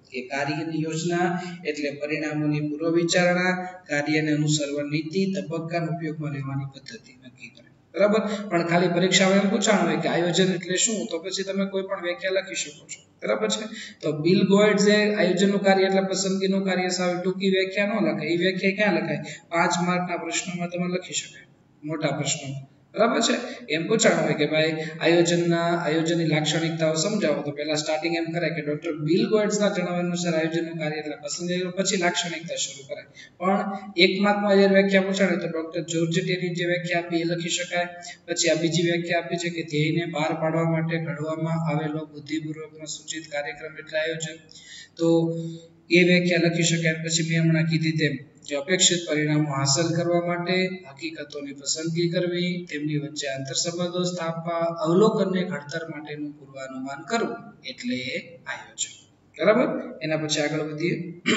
Speaker 1: કે કાર્યની યોજના એટલે પરિણામોની પૂર્વ વિચારણા, કાર્યને અનુસરવા નીતિ, તબક્કાનો ઉપયોગમાં લેવાની પદ્ધતિ નક્કી કરે. બરાબર. પણ ખાલી પરીક્ષામાં એમ પૂછાણું હોય કે આયોજન એટલે શું, તો પછી તમે કોઈ પણ વ્યાખ્યા લખી શકો છો. બરાબર છે. તો બિલ ગોએટ્સે આયોજનનું કાર્ય એટલે પસંદગીનું કાર્ય સાવ ટૂંકી વ્યાખ્યા ન લખાય. એ વ્યાખ્યા ક્યાં લખાય? 5 માર્કના પ્રશ્નોમાં તમે લખી શકાય, મોટા પ્રશ્નો. બરાબર છે. એમ પૂછાણું હોય કે ભાઈ આયોજનની લાક્ષણિકતાઓ સમજાવો, તો પહેલા સ્ટાર્ટિંગ એમ કરાય કે ડોક્ટર બિલ ગોએટ્સના જણાવ્યા અનુસાર આયોજનનું કાર્ય એટલે પસંદગી, પછી લાક્ષણિકતા શરૂ કરાય. પણ 1 માર્કમાં જે વ્યાખ્યા પૂછાણે તો ડોક્ટર જોર્જેટીની જે વ્યાખ્યા આપી એ લખી શકાય. પછી આ બીજી વ્યાખ્યા આપી છે કે ધ્યેયને પાર પાડવા માટે ઘડવામાં આવેલો બુદ્ધિપૂર્વકનો સૂચિત કાર્યક્રમ એટલે આયોજન, તો એ વ્યાખ્યા લખી શકાય. પછી મેં હમણાં કીધી તેમ કે અપેક્ષિત પરિણામો હાંસલ કરવા માટે હકીકતોની પસંદગી કરવી, તેમની વચ્ચે આંતરસંબંધો સ્થાપવા, અવલોકનને ઘડતર માટેનું પૂર્વાનુમાન કરવું એટલે આયોજન. બરાબર. એના પછી આગળ વધીએ.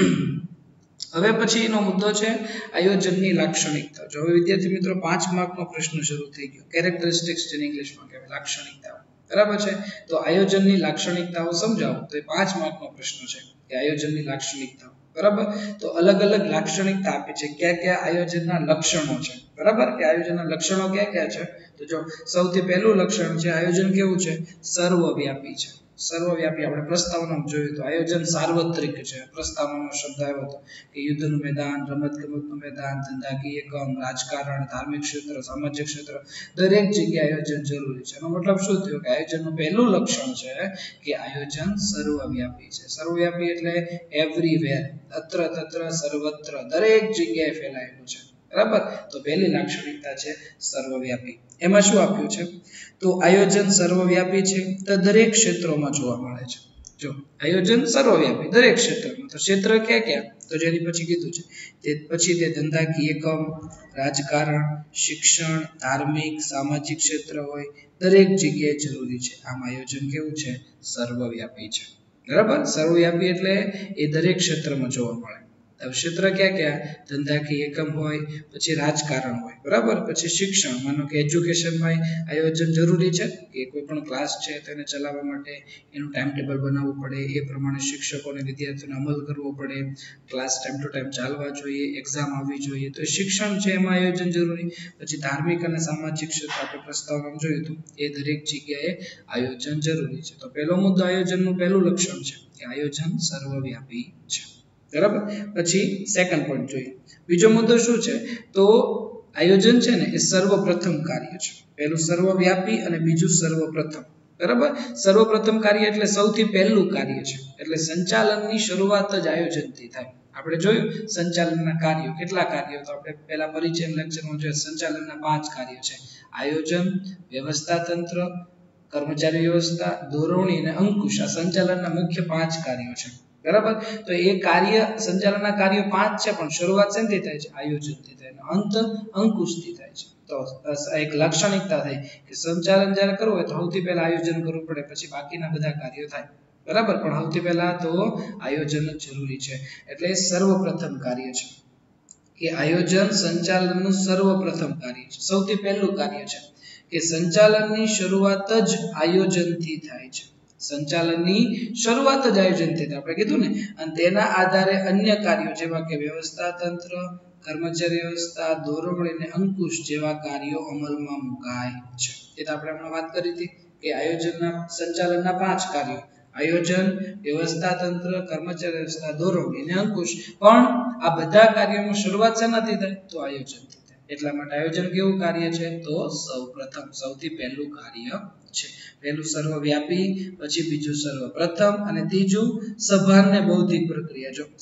Speaker 1: હવે પછીનો મુદ્દો છે આયોજનની લાક્ષણિકતા. જો હવે વિદ્યાર્થી મિત્રો 5 માર્કનો પ્રશ્ન શરૂ થઈ ગયો. કેરેક્ટરિસ્ટિક્સ જેને ઇંગ્લિશમાં કહેવાય, લાક્ષણિકતાઓ. બરાબર છે. તો આયોજનની લાક્ષણિકતાઓ સમજાવો, તો એ 5 માર્કનો પ્રશ્ન છે કે આયોજનની લાક્ષણિકતાઓ. બરાબર. તો અલગ અલગ લાક્ષણિકતા આપી છે. કયા કયા આયોજનના લક્ષણો છે. બરાબર. કે આયોજનના લક્ષણો કયા કયા છે? તો જો સૌથી પહેલું લક્ષણ છે આયોજન કેવું છે? સર્વવ્યાપી છે. સર્વવ્યાપી. આપણે પ્રસ્તાવનામાં જોયું તો આયોજન સાર્વત્રિક છે. પ્રસ્તાવનાનો શબ્દ આવ્યો હતો કે યુદ્ધનું મેદાન, રમતગમતનું મેદાન, ધંધાકીય એકમ, રાજકારણ, ધાર્મિક ક્ષેત્ર, સામાજિક ક્ષેત્ર, દરેક જગ્યાએ આયોજન જરૂરી છે. એનો મતલબ શું થયો કે આયોજનનું પહેલું લક્ષણ છે કે આયોજન સર્વવ્યાપી છે. સર્વવ્યાપી એટલે એવરીવેર, અત્ર તત્ર સર્વત્ર, દરેક જગ્યાએ ફેલાયેલું છે. બરાબર. તો પહેલી લાક્ષણિકતા છે સર્વવ્યાપી. એમાં શું આપ્યું છે? તો આયોજન સર્વવ્યાપી છે, તો દરેક ક્ષેત્રોમાં જોવા મળે છે. જો આયોજન સર્વવ્યાપી દરેક ક્ષેત્રમાં, તો ક્ષેત્ર ક્યાં ક્યાં? તો જેની પછી કીધું છે તે પછી તે ધંધાકીય એકમ, રાજકારણ, શિક્ષણ, ધાર્મિક, સામાજિક ક્ષેત્ર હોય, દરેક જગ્યાએ જરૂરી છે. આમ આયોજન કેવું છે? સર્વવ્યાપી છે. બરાબર. સર્વવ્યાપી એટલે એ દરેક ક્ષેત્રમાં જોવા મળે. ક્ષેત્ર ક્યાં ક્યાં? ધંધાકીય એકમ હોય, પછી રાજકારણ હોય. બરાબર. પછી શિક્ષણ, માનો કે એજ્યુકેશનમાં આયોજન જરૂરી છે કે કોઈ પણ ક્લાસ છે તેને ચલાવવા માટે એનું ટાઈમ ટેબલ બનાવવું પડે, એ પ્રમાણે શિક્ષકોને વિદ્યાર્થીઓને અમલ કરવો પડે, ક્લાસ ટાઈમ ટુ ટાઈમ ચાલવા જોઈએ, એક્ઝામ આવવી જોઈએ, તો શિક્ષણ છે એમાં આયોજન જરૂરી. પછી ધાર્મિક અને સામાજિક ક્ષેત્ર આપણે પ્રસ્તાવનામાં જોયું હતું, એ દરેક જગ્યાએ આયોજન જરૂરી છે. તો પહેલો મુદ્દો આયોજનનું પહેલું લક્ષણ છે કે આયોજન સર્વવ્યાપી છે. બરાબર. પછી સેકન્ડ પોઈન્ટ જોઈએ. બીજો મુદ્દો શું છે? તો આયોજન છે ને એ સર્વપ્રથમ કાર્ય છે. પહેલું સર્વવ્યાપી અને બીજું સર્વપ્રથમ. બરાબર. સર્વપ્રથમ કાર્ય એટલે સૌથી પહેલું કાર્ય છે. એટલે સંચાલનની શરૂઆત જ આયોજનથી થાય. આપણે જોયું સંચાલનના કાર્યો, કેટલા કાર્યો? તો આપણે પહેલા પરિચય લેક્ચરમાં જોયું સંચાલનના 5 કાર્યો છે. આયોજન, વ્યવસ્થા તંત્ર, કર્મચારી વ્યવસ્થા, દોરવણી અને અંકુશ. આ સંચાલનના મુખ્ય 5 કાર્યો છે. બરાબર. તો એ કાર્ય, સંચાલનના કાર્યો 5 છે, પણ શરૂઆત શેથી થાય છે? આયોજનથી થાય. અંત અંકુશથી થાય છે. તો એક લાક્ષણિકતા થઈ કે સંચાલન જ્યારે કરવું હોય તો સૌથી પહેલા આયોજન કરવું પડે, પછી બાકીના બધા કાર્યો થાય. બરાબર. પણ સૌથી પહેલા તો આયોજન જ જરૂરી છે. એટલે સર્વપ્રથમ કાર્ય છે કે આયોજન સંચાલનનું સર્વપ્રથમ કાર્ય છે. સૌથી પહેલું કાર્ય છે કે સંચાલનની શરૂઆત જ આયોજનથી થાય છે. સંચાલનની શરૂઆત જ આયોજનથી થાય. આપણે કીધું ને. અને તેના આધારે અન્ય કાર્યો જેવા કે વ્યવસ્થા તંત્ર, કર્મચારી વ્યવસ્થા, દોરવણી અને અંકુશ જેવા કાર્યો અમલમાં મુકાય છે. એ તો આપણે હમણાં વાત કરી હતી કે આયોજનના સંચાલનના 5 કાર્યો: આયોજન, વ્યવસ્થા તંત્ર, કર્મચારી વ્યવસ્થા, દોરવણી અને અંકુશ. પણ આ બધા કાર્યોની શરૂઆત શેનાથી થાય? તો આયોજનથી થાય. એટલા માટે આયોજન કેવું કાર્ય છે? તો સૌપ્રથમ, સૌથી પહેલું કાર્ય છે. પહેલું સર્વવ્યાપી, પછી બીજું સર્વપ્રથમ, અને ત્રીજું સભાન ને બૌદ્ધિક પ્રક્રિયા. જો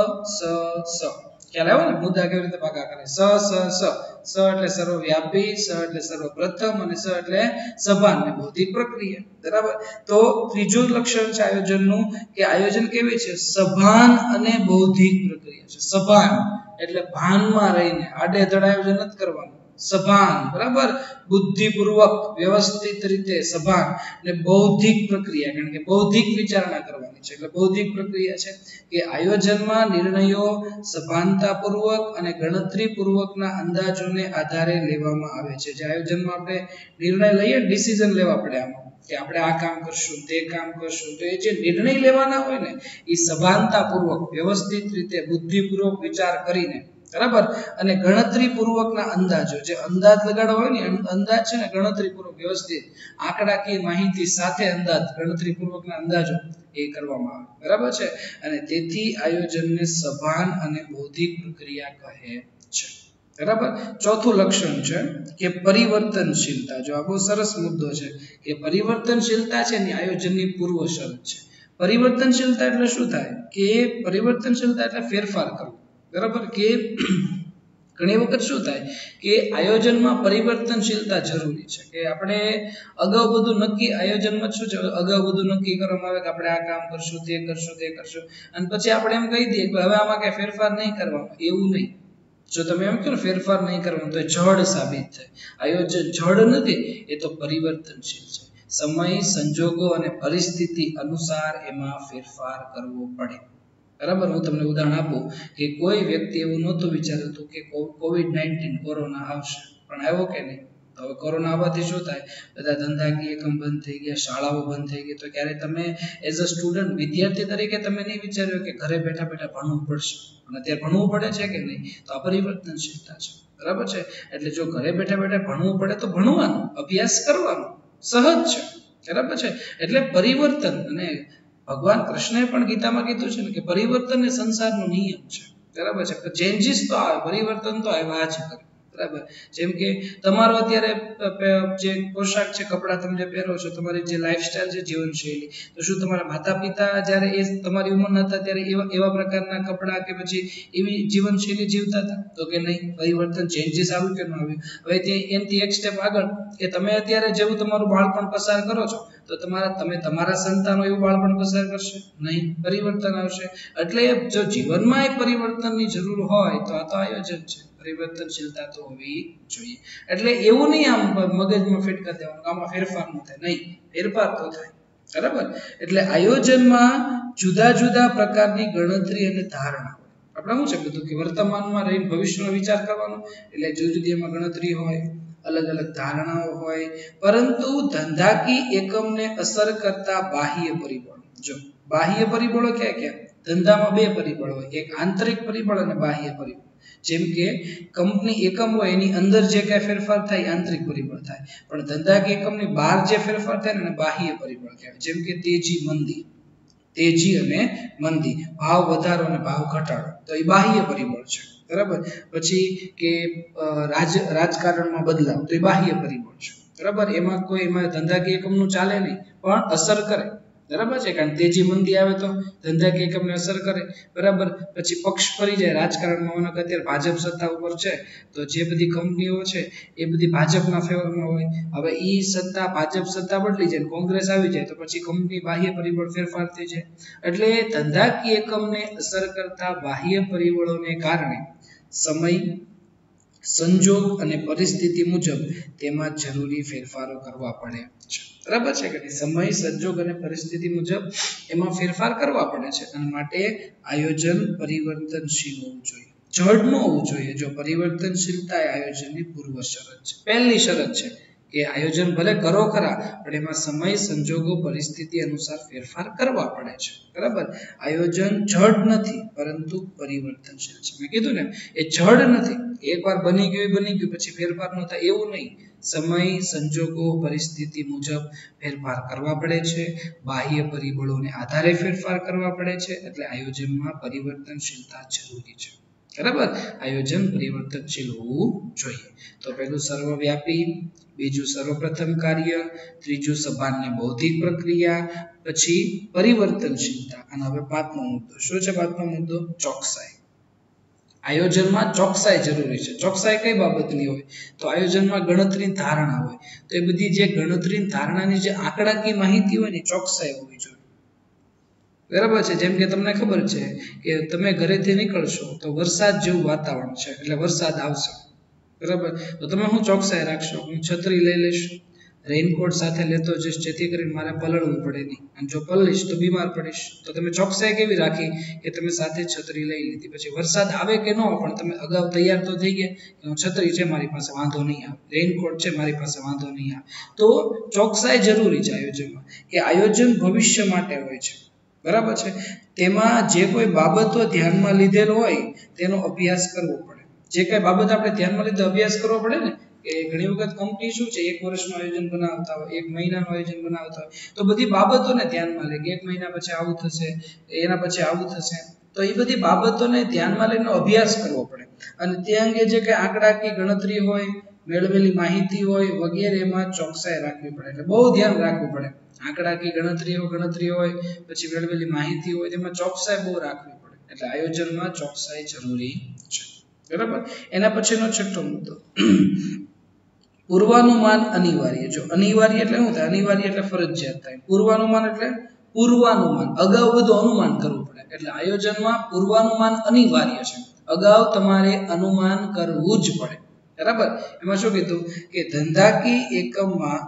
Speaker 1: સ ખ્યાલ આવ્યો ને? મુદ્દા કેવી રીતે ભાગા કરે? સ એટલે સર્વવ્યાપી, સ એટલે સર્વપ્રથમ, અને સ એટલે સભાન ને બૌદ્ધિક પ્રક્રિયા. બરાબર. તો ત્રીજું લક્ષણ છે આયોજનનું કે આયોજન કેવી છે? સભાન અને બૌદ્ધિક પ્રક્રિયા છે. સભાન એટલે ભાનમાં રહીને, આડેધડ આયોજન નથી કરવાનું. સભાન, બરાબર, બુદ્ધિપૂર્વક, વ્યવસ્થિત રીતે સભાન. અને બૌદ્ધિક પ્રક્રિયા, કારણ કે બૌદ્ધિક વિચારણા કરવાની છે, એટલે બૌદ્ધિક પ્રક્રિયા છે કે આયોજનમાં નિર્ણયો સભાનતાપૂર્વક અને ગણતરીપૂર્વકના અંદાજોને આધારે લેવામાં આવે છે. જે આયોજનમાં આપણે નિર્ણય લઈએ, ડિસિઝન લેવા પડે આમાં, કે આપણે આ કામ કરશું, તે કામ કરશું, તો એ જે નિર્ણય લેવાના હોય ને એ સભાનતાપૂર્વક, વ્યવસ્થિત રીતે, બુદ્ધિપૂર્વક વિચાર કરીને, બરાબર, અને ગણતરીપૂર્વકના અંદાજો, જે અંદાજ લગાડવા હોય ને અંદાજ છે ને ગણતરીપૂર્વક વ્યવસ્થિત આંકડાકીય માહિતી સાથે અંદાજ, ગણતરીપૂર્વકના અંદાજો એ કરવામાં આવે, બરાબર છે. અને તેથી આયોજનને સભાન અને બૌદ્ધિક પ્રક્રિયા કહે છે, બરાબર. ચોથું લક્ષણ છે કે પરિવર્તનશીલતા. જો આ બહુ સરસ મુદ્દો છે કે પરિવર્તનશીલતા છે ને આયોજનની પૂર્વ શરત છે. પરિવર્તનશીલતા એટલે શું થાય કે પરિવર્તનશીલતા એટલે ફેરફાર કરવો, બરાબર. કે ઘણી વખત શું થાય કે આયોજનમાં પરિવર્તનશીલતા જરૂરી છે, કે આપણે અગાઉ બધું નક્કી, આયોજનમાં શું છે, અગાઉ બધું નક્કી કરવામાં આવે કે આપણે આ કામ કરશું, તે કરશું, તે કરશું, અને પછી આપણે એમ કહી દઈએ કે હવે આમાં કઈ ફેરફાર નહીં કરવાનો. એવું નહીં. જો તમે એમ કહો ફેરફાર નહીં કરવાનો તો જડ સાબિત થાય. આયોજન જડ નથી, એ તો પરિવર્તનશીલ છે. સમય, સંજોગો અને પરિસ્થિતિ અનુસાર એમાં ફેરફાર કરવો પડે, બરાબર. હું તમને ઉદાહરણ આપું કે કોઈ વ્યક્તિ એવું નહોતું વિચાર્યું હતું કે COVID-19 કોરોના આવશે, પણ આવ્યો કે નહીં. તો હવે કોરોના આવવાથી શું થાય, બધા ધંધાકીય એકમ બંધ થઈ ગયા, શાળાઓ બંધ થઈ ગઈ. તો ક્યારે તમે એઝ અ સ્ટુડન્ટ, વિદ્યાર્થી તરીકે તમે નહીં વિચાર્યું કે ઘરે બેઠા બેઠા ભણવું પડશે, અને અત્યારે ભણવું પડે છે કે નહીં. તો આ પરિવર્તનશીલતા છે, બરાબર છે. એટલે જો ઘરે બેઠા બેઠા ભણવું પડે તો ભણવાનું, અભ્યાસ કરવાનો, સહજ છે, બરાબર છે. એટલે પરિવર્તન, અને ભગવાન કૃષ્ણએ પણ ગીતામાં કીધું છે ને કે પરિવર્તન એ સંસારનો નિયમ છે, બરાબર છે. ચેન્જીસ તો આવે, પરિવર્તન તો આવ્યા જ કરે, બરાબર. જેમ કે તમારો અત્યારે જે પોશાક છે, કપડાં તમે જે પહેરો છો, તમારી જે લાઈફસ્ટાઈલ છે, જીવનશૈલી, તો શું તમારા માતા પિતા જ્યારે એ તમારી ઉંમરના હતા ત્યારે એવા પ્રકારના કપડાં કે પછી એવી જીવનશૈલી જીવતા હતા? તો કે નહીં. પરિવર્તન, ચેન્જીસ આવ્યું કે ન આવ્યું? હવે એનાથી એક સ્ટેપ આગળ કે તમે અત્યારે જેવું તમારું બાળપણ પસાર કરો છો, તો તમે તમારા સંતાનો એવું બાળપણ પસાર કરશે નહીં, પરિવર્તન આવશે. એટલે જો જીવનમાં એ પરિવર્તનની જરૂર હોય તો આ તો આયોજન છે, પરિવર્તનશીલતા તો હોવી જોઈએ. એટલે એવું નહીં આમ મગજમાં ફિટ કરી દેવાનું આમાં ફેરફાર ન થાય, નહીં, ફેરફાર તો થાય, બરાબર. એટલે આયોજનમાં જુદા જુદા પ્રકારની ગણતરી અને ધારણા. આપણે શું છે બધું કે વર્તમાનમાં રહીને ભવિષ્યનો વિચાર કરવાનો, એટલે જુદી જુદી એમાં ગણતરી હોય, અલગ અલગ ધારણાઓ હોય. પરંતુ ધંધાકીય એકમને અસર કરતા બાહ્ય પરિબળો, જો બાહ્ય પરિબળો ક્યાં ક્યાં? ધંધામાં બે પરિબળ હોય, એક આંતરિક પરિબળ અને બાહ્ય પરિબળ. જેમ કે કંપની એકમ હોય એની અંદર જે કઈ ફેરફાર થાય આંતરિક પરિબળ થાય, પણ ધંધાકીય એકમની બહાર જે ફેરફાર થાય ને બાહ્ય પરિબળ કહેવાય. જેમ કે તેજી મંદી, તેજી અને મંદી, ભાવ વધારો અને ભાવ ઘટાડો, તો એ બાહ્ય પરિબળ છે, બરાબર. પછી કે રાજકારણમાં બદલાવ, તો એ બાહ્ય પરિબળ છે, બરાબર. એમાં ધંધાકીય એકમનું ચાલે નહીં, પણ અસર કરે, બરાબર છે. કારણ તેજી મંદી આવે તો ધંધાકીય એકમને અસર કરે, બરાબર. પછી પક્ષ ફરી જાય રાજકારણમાં, અત્યારે ભાજપ સત્તા ઉપર છે, તો જે બધી કંપનીઓ છે એ બધી ભાજપના ફેવરમાં હોય. હવે એ સત્તા, ભાજપ સત્તા બદલી જાય, કોંગ્રેસ આવી જાય, તો પછી કંપની બાહ્ય પરિબળ ફેરફાર થઈ જાય. એટલે ધંધાકીય એકમને અસર કરતા બાહ્ય પરિબળોને કારણે સમય, સંજોગ અને પરિસ્થિતિ મુજબ તેમાં જરૂરી ફેરફારો કરવા પડે છે, બરાબર છે કે સમય, સંજોગ અને પરિસ્થિતિ મુજબ એમાં ફેરફાર કરવા પડે છે. અને માટે આયોજન પરિવર્તનશીલ હોવું જોઈએ, જડ ન હોવું જોઈએ. જો પરિવર્તનશીલતા એ આયોજનની પૂર્વ શરત છે, પહેલી શરત છે કે આયોજન ભલે કરો ખરા, પણ એમાં સમય, સંજોગો, પરિસ્થિતિ અનુસાર ફેરફાર કરવા પડે છે, બરાબર. આયોજન જડ નથી પરંતુ પરિવર્તનશીલ છે. મેં કીધું ને એ જડ નથી, એકવાર બની ગયું પછી ફેરફાર ન થાય, એવું નહીં. સમય, સંજોગો, પરિસ્થિતિ મુજબ ફેરફાર કરવા પડે છે, બાહ્ય પરિબળોને આધારે ફેરફાર કરવા પડે છે. એટલે આયોજનમાં પરિવર્તનશીલતા જરૂરી છે, બરાબર. આયોજન પરિવર્તનશીલ હોવું જોઈએ. તો પહેલું સર્વવ્યાપી, બીજું સર્વપ્રથમ કાર્ય, ત્રીજું સભાન ને બૌદ્ધિક પ્રક્રિયા, પછી પરિવર્તનશીલતા. અને હવે પાંચમો મુદ્દો શું છે? પાંચમો મુદ્દો ચોકસાઈ. આયોજનમાં ચોકસાઈ જરૂરી છે. ચોકસાઈ કઈ બાબતની હોય? તો આયોજનમાં ગણતરી ધારણા હોય, તો એ બધી જે ગણતરી ધારણાની જે આંકડાકીય માહિતી હોય ને ચોકસાઈ હોવી જોઈએ, બરાબર છે. જેમ કે તમને ખબર છે કે તમે ઘરેથી નીકળશો તો વરસાદ જેવું વાતાવરણ છે, એટલે વરસાદ આવશે, બરાબર. તો તમે શું ચોકસાઈ રાખશો? હું છત્રી લઈ લઈશ, રેઇનકોટ સાથે લેતો જઈશ જેથી કરીને મારે પલળવું પડે નહીં, અને જો પલળીશ તો બીમાર પડીશ. તો તમે ચોકસાઈ કેવી રાખી કે તમે સાથે છત્રી લઈ લીધી, પછી વરસાદ આવે કે ન પણ તમે અગાઉ તૈયાર તો થઈ ગયા કે હું છત્રી છે મારી પાસે, વાંધો નહીં આવે, રેઇનકોટ છે મારી પાસે, વાંધો નહીં આવે. તો ચોકસાઈ જરૂરી છે આયોજનમાં, કે આયોજન ભવિષ્ય માટે હોય છે, બરાબર છે. તેમાં જે કોઈ બાબતો ધ્યાનમાં લીધેલ હોય તેનો અભ્યાસ કરવો પડે. જે કઈ બાબત આપણે ધ્યાનમાં લીધે અભ્યાસ કરવો પડે ને, કે ઘણી વખત કંપની શું છે 1 વર્ષનું આયોજન બનાવતા હોય, 1 મહિનાનું આયોજન બનાવતા હોય, તો બધી બાબતોને ધ્યાનમાં લે કે 1 મહિના પછી આવું થશે, એના પછી આવું થશે. તો એ બધી બાબતોને ધ્યાનમાં લઈને અભ્યાસ કરવો પડે, અને તે અંગે જે કઈ આંકડાકીય ગણતરી હોય, મેળવેલી માહિતી હોય વગેરેમાં ચોકસાઈ રાખવી પડે. એટલે બહુ ધ્યાન રાખવું પડે. આંકડાકીય ગણતરી હોય, પછી મેળવેલી માહિતી હોય, તેમાં ચોકસાઈ બહુ રાખવી પડે. એટલે આયોજનમાં ચોકસાઈ જરૂરી છે, બરાબર. એના પછીનો છઠ્ઠો મુદ્દો, પૂર્વાનુમાન અનિવાર્ય. જો અનિવાર્ય એટલે શું થાય? અનિવાર્ય એટલે ફરજિયાત થાય. પૂર્વાનુમાન એટલે પૂર્વાનુમાન, અગાઉ બધું અનુમાન કરવું પડે. એટલે આયોજનમાં પૂર્વાનુમાન અનિવાર્ય છે, અગાઉ તમારે અનુમાન કરવું જ પડે, બરાબર. એમાં શું કીધું કે ધંધાકીય એકમમાં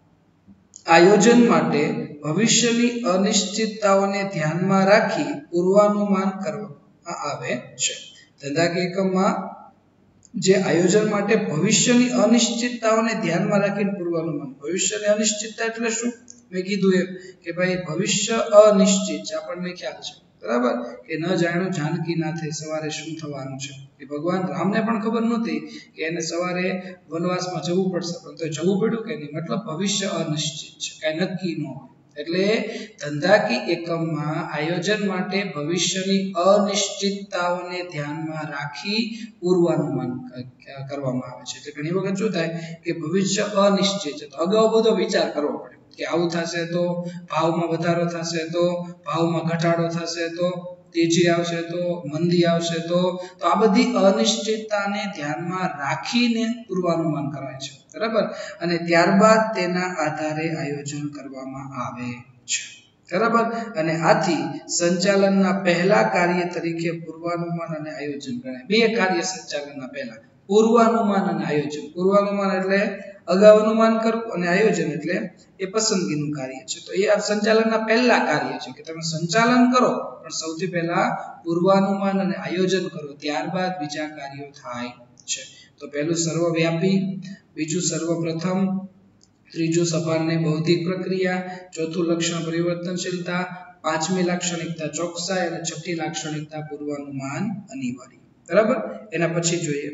Speaker 1: આયોજન માટે ભવિષ્યની અનિશ્ચિતતાઓને ધ્યાનમાં રાખી પૂર્વાનુમાન કરવામાં આવે છે. ધંધાકીય એકમમાં જે આયોજન માટે ભવિષ્યની અનિશ્ચિતતાઓને ધ્યાનમાં રાખીને પૂર્વાનુમાન. ભવિષ્યની અનિશ્ચિતતા એટલે શું? મેં કીધું એમ કે ભાઈ ભવિષ્ય અનિશ્ચિત છે, આપણને ખ્યાલ છે, બરાબર, કે ન જાણ્યું જાનકી નાથે સવારે શું થવાનું છે. એ ભગવાન રામને પણ ખબર નહોતી કે એને સવારે વનવાસમાં જવું પડશે, પણ તો જવું પડ્યું કે નહીં. મતલબ ભવિષ્ય અનિશ્ચિત છે, કઈ નક્કી ન હોય. એટલે ધંધાકીય એકમમાં આયોજન માટે ભવિષ્યની અનિશ્ચિતતાઓને ધ્યાનમાં રાખી પૂર્વાનુમાન કરવામાં આવે છે. એટલે ઘણી વખત શું થાય કે ભવિષ્ય અનિશ્ચિત છે, તો અગાઉ બધો વિચાર કરવો પડે કે આવું થશે તો ભાવમાં વધારો થશે, તો ભાવમાં ઘટાડો થશે, તો તેજી આવશે, તો મંદી આવશે, તો આ બધી અનિશ્ચિતતાને ધ્યાનમાં રાખીને પૂર્વાનુમાન કરાય છે, બરાબર. અને ત્યારબાદ તેના આધારે આયોજન કરવામાં આવે છે, બરાબર. અને આથી સંચાલનના પહેલા કાર્ય તરીકે પૂર્વાનુમાન અને આયોજન ગણાય. બે કાર્ય સંચાલનના પહેલા, પૂર્વાનુમાન અને આયોજન. પૂર્વાનુમાન એટલે અગાઉ અનુમાન કરવું, અને આયોજન એટલે એ પસંદગીનું કાર્ય છે. તો એ સંચાલનના પહેલા કાર્ય છે કે તમે સંચાલન કરો, પણ સૌથી પહેલા પૂર્વાનુમાન અને આયોજન કરો, ત્યારબાદ બીજા કાર્યો થાય છે. તો પહેલું સર્વવ્યાપી, બીજું સર્વપ્રથમ, ત્રીજું સપાટની બૌદ્ધિક પ્રક્રિયા, ચોથું લક્ષણ પરિવર્તનશીલતા, પાંચમી લાક્ષણિકતા ચોકસાઈ, અને છઠ્ઠી લાક્ષણિકતા પૂર્વાનુમાન અનિવાર્ય, બરાબર. એના પછી જોઈએ,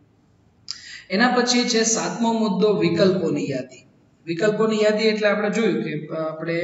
Speaker 1: એના પછી છે સાતમો મુદ્દો વિકલ્પોની યાદી. વિકલ્પોની યાદી એટલે આપણે જોયું કે આપણે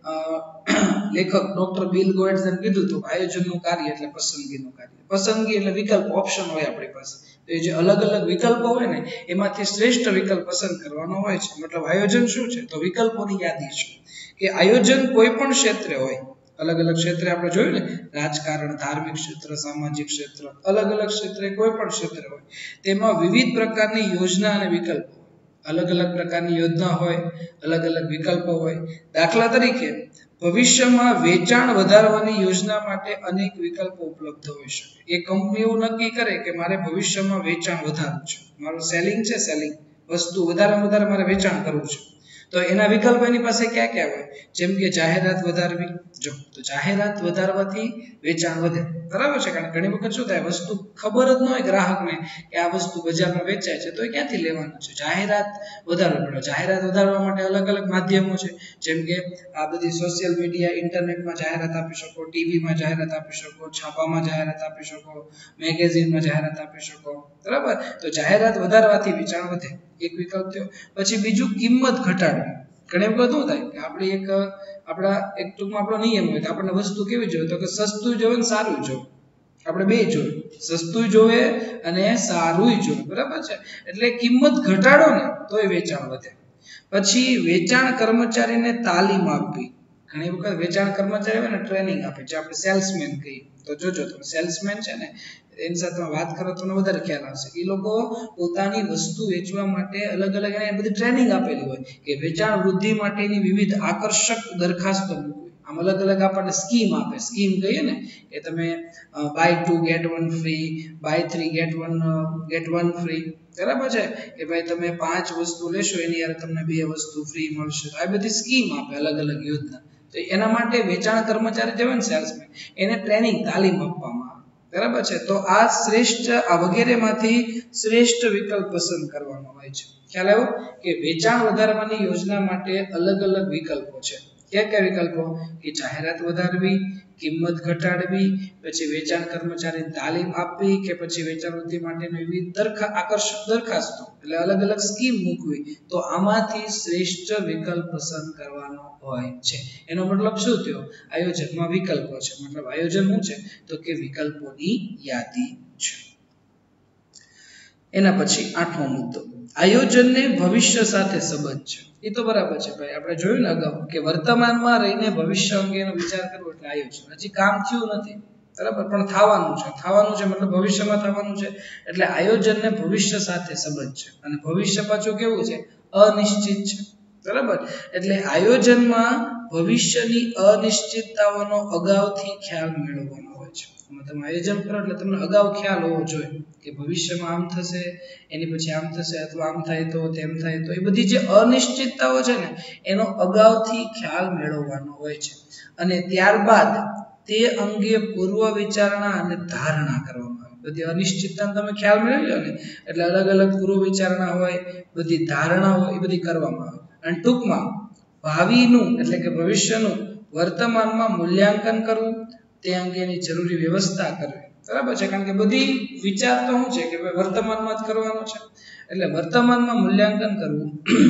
Speaker 1: લેખક ડોક્ટર બિલ ગેટ્સે કીધું હતું આયોજનનું કાર્ય એટલે પસંદગીનું કાર્ય. પસંદગી એટલે વિકલ્પ, ઓપ્શન હોય આપણી પાસે. તો એ જે અલગ અલગ વિકલ્પો હોય ને એમાંથી શ્રેષ્ઠ વિકલ્પ પસંદ કરવાનો હોય છે. મતલબ આયોજન શું છે? તો વિકલ્પોની યાદી છે. કે આયોજન કોઈ પણ ક્ષેત્રે હોય, અલગ અલગ ક્ષેત્રે આપણે જોયું ને, રાજકારણ, ધાર્મિક ક્ષેત્ર, સામાજિક ક્ષેત્ર, અલગ અલગ ક્ષેત્રે કોઈ પણ ક્ષેત્ર હોય, તેમાં વિવિધ પ્રકારની યોજના અને વિકલ્પો, અલગ અલગ પ્રકારની યોજના હોય, અલગ અલગ વિકલ્પો હોય. દાખલા તરીકે ભવિષ્યમાં વેચાણ વધારવાની યોજના માટે અનેક વિકલ્પો ઉપલબ્ધ હોઈ શકે. એ કંપની એવું નક્કી કરે કે મારે ભવિષ્યમાં વેચાણ વધારવું છે, મારું સેલિંગ છે, સેલિંગ વસ્તુ વધારેમાં વધારે મારે વેચાણ કરવું છે, તો એના વિકલ્પ એની પાસે ક્યાં ક્યાં હોય? જેમ કે જાહેરાત વધારવી. જો તો જાહેરાત વધારવાથી વેચાણ વધે, બરાબર છે. કારણ ઘણી વખત શું થાય, વસ્તુ ખબર જ ન હોય ગ્રાહકને કે આ વસ્તુ બજારમાં વેચાય છે, તો એ ક્યાંથી લેવાનું છે? જાહેરાત વધારવી પડે. જાહેરાત વધારવા માટે અલગ અલગ માધ્યમો છે, જેમ કે આ બધી સોશિયલ મીડિયા, ઇન્ટરનેટમાં જાહેરાત આપી શકો, ટીવીમાં જાહેરાત આપી શકો, છાપામાં જાહેરાત આપી શકો, મેગેઝિનમાં જાહેરાત આપી શકો, બરાબર. તો જાહેરાત વધારવાથી વેચાણ વધે, એક વિકલ્પ થયો. પછી બીજું, કિંમત ઘટાડવી. ઘણી વખત શું થાય કે આપણે આપણા ટૂંકમાં આપણો નિયમ હોય કે આપણને વસ્તુ કેવી જોઈએ, તો કે સસ્તું જોવે ને સારું જોવે. આપણે બે જોઈએ, સસ્તું જોવે અને સારું જોવે, બરાબર છે. એટલે કિંમત ઘટાડો ને તો એ વેચાણ વધે. પછી વેચાણ કર્મચારીને તાલીમ આપવી. ઘણી વખત વેચાણ કર્મચારીઓને ટ્રેનિંગ આપે, જે આપણે સેલ્સમેન કહીએ. તો જોજો તમે સેલ્સમેન છે ને એની સાથે વાત કરો તો વધારે ખ્યાલ આવશે. એ લોકો પોતાની વસ્તુ વેચવા માટે અલગ અલગ એને બધી ટ્રેનિંગ આપેલી હોય કે વેચાણ વૃદ્ધિ માટેની વિવિધ આકર્ષક દરખાસ્તો મૂકવી. આમ અલગ અલગ આપણને સ્કીમ આપે. સ્કીમ કહીએ ને કે તમે buy 2 get 1 free, buy 3 get 1 free, બરાબર છે કે ભાઈ તમે 5 વસ્તુ લેશો એની યાર તમને 2 વસ્તુ ફ્રી મળશે. આ બધી સ્કીમ આપે અલગ અલગ યોજના. તો એના માટે વેચાણ કર્મચારી જે હોય ને સેલ્સમેન એને ટ્રેનિંગ તાલીમ આપવામાં આવે, બરાબર છે. તો આ શ્રેષ્ઠ આ વગેરેમાંથી શ્રેષ્ઠ વિકલ્પ પસંદ કરવાનો હોય છે. ખ્યાલ આવ્યો કે વેચાણ વધારવાની યોજના માટે અલગ અલગ વિકલ્પો છે. કયા કયા વિકલ્પો? કે જાહેરાત વધારવી, કિંમત ઘટાડવી, પછી વેચાણ કર્મચારીને તાલીમ આપવી, કે પછી વેચાણ વૃદ્ધિ માટેની વિવિધ આકર્ષક દરખાસ્તો, એટલે અલગ અલગ સ્કીમ મૂકવી. તો આમાંથી શ્રેષ્ઠ વિકલ્પ પસંદ કરવાનો હોય છે. એનો મતલબ શું થયો? આયોજનમાં વિકલ્પો છે. મતલબ આયોજન શું છે? તો કે વિકલ્પોની યાદી છે. એના પછી 8મો મુદ્દો, આયોજનને ભવિષ્ય સાથે સંબંધ છે. એ તો બરાબર છે ભાઈ, આપણે જોયું ને અગાઉ કે વર્તમાનમાં રહીને ભવિષ્ય અંગેનો વિચાર કરવો એટલે આયોજન. હજી કામ થયું નથી, બરાબર, પણ થવાનું છે. થવાનું છે મતલબ ભવિષ્યમાં થવાનું છે, એટલે આયોજનને ભવિષ્ય સાથે સંબંધ છે. અને ભવિષ્ય પાછું કેવું છે? અનિશ્ચિત છે, બરાબર. એટલે આયોજનમાં ભવિષ્યની અનિશ્ચિતતાઓનો અગાઉથી ખ્યાલ મેળવવાનો હોય છે. તમે આયોજન કરો એટલે તમને અગાઉ ખ્યાલ હોવો જોઈએ કે ભવિષ્યમાં આમ થશે, એની પછી આમ થશે, અથવા આમ થાય તો, તેમ થાય તો. એ બધી જે અનિશ્ચિતતાઓ છે ને એનો અગાઉથી ખ્યાલ મેળવવાનો હોય છે. અને ત્યારબાદ તે અંગે પૂર્વ વિચારણા અને ધારણા કરવામાં આવે. બધી અનિશ્ચિતતાનો તમે ખ્યાલ મેળવી લો ને એટલે અલગ અલગ પૂર્વ વિચારણા હોય, બધી ધારણા હોય, એ બધી કરવામાં આવે. અને ટૂંકમાં ભાવિનું એટલે કે ભવિષ્યનું વર્તમાનમાં મૂલ્યાંકન કરવું, તે અંગેની જરૂરી વ્યવસ્થા કરવી, બરાબર છે. કારણ કે બધી વિચાર તો શું છે કે ભાઈ વર્તમાનમાં જ કરવાનો છે, એટલે વર્તમાનમાં મૂલ્યાંકન કરવું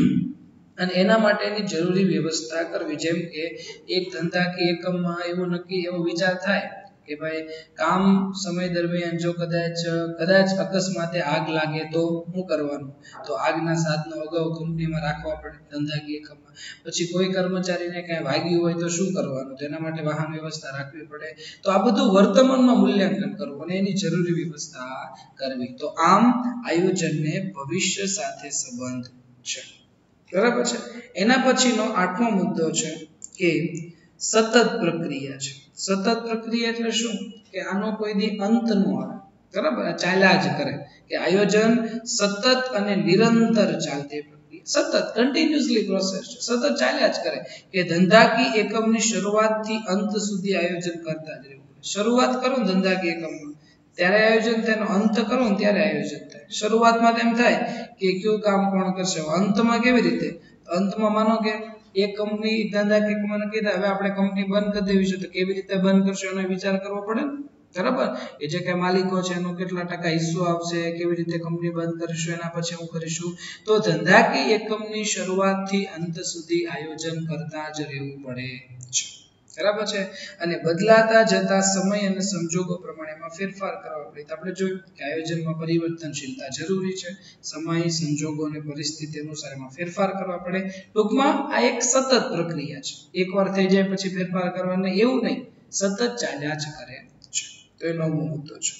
Speaker 1: અને એના માટેની જરૂરી વ્યવસ્થા કરવી. જેમ કે એક ધંધાકીય એકમમાં એવો વિચાર થાય કે ભાઈ કામ સમય દરમિયાન જો કદાચ અકસ્માતે આગ લાગે તો શું કરવાનું? તો આગના સાધનો અગાઉ કંપનીમાં રાખવા પડે ધંધાકીય એકમમાં. પછી કોઈ કર્મચારીને કાંઈ વાગ્યું હોય તો શું કરવાનું? તેના માટે વાહન વ્યવસ્થા રાખવી પડે. તો આ બધું વર્તમાનમાં મૂલ્યાંકન કરવું અને એની જરૂરી વ્યવસ્થા કરવી. તો આમ આયોજનને ભવિષ્ય સાથે સંબંધ છે, બરાબર છે. એના પછીનો 8મો મુદ્દો છે કે સતત પ્રક્રિયા છે. સતત પ્રક્રિયા એટલે શું? કે આનો કોઈ દી અંત ન આવે, બરાબર, ચાલ્યા જ કરે. કે આયોજન સતત અને નિરંતર ચાલતી પ્રક્રિયા, સતત કન્ટિન્યુઅસલી પ્રોસેસ છે, સતત ચાલ્યા જ કરે. કે ધંધાકીય એકમની શરૂઆતથી અંત સુધી આયોજન કરતા જ રહેવું. શરૂઆત કરો ને ધંધાકીય એકમમાં ત્યારે આયોજન થાય, અંત કરો ને ત્યારે આયોજન થાય. શરૂઆતમાં તેમ થાય કે કયું કામ કોણ કરશે, અંતમાં કેવી રીતે? અંતમાં માનો કે એક કંપની ધંધાકીય એકમને કીધા હવે આપણે કંપની બંધ કરી દેવી છે, તો કેવી રીતે બંધ કરશો એનો વિચાર કરવો પડે ને, બરાબર. એ જે કઈ માલિકો છે એનો કેટલા ટકા હિસ્સો આવશે, કેવી રીતે કંપની બંધ કરીશું, એના પછી હું કરીશું. તો ધંધાકીય એકમની શરૂઆતથી અંત સુધી આયોજન કરતા જ રહેવું પડે છે, બરાબર છે. અને બદલાતા જતા સમય અને સંજોગો પ્રમાણે એમાં ફેરફાર કરવા પડે. આપણે જોયું કે આયોજનમાં પરિવર્તનશીલતા જરૂરી છે. સમય, સંજોગો અને પરિસ્થિતિ અનુસાર એમાં ફેરફાર કરવા પડે. ટૂંકમાં આ એક સતત પ્રક્રિયા છે. એકવાર થઈ જાય પછી ફેરફાર કરવાનો એવું નહીં, સતત ચાલ્યા જ કરે છે. તો એ 9મો મુદ્દો છે.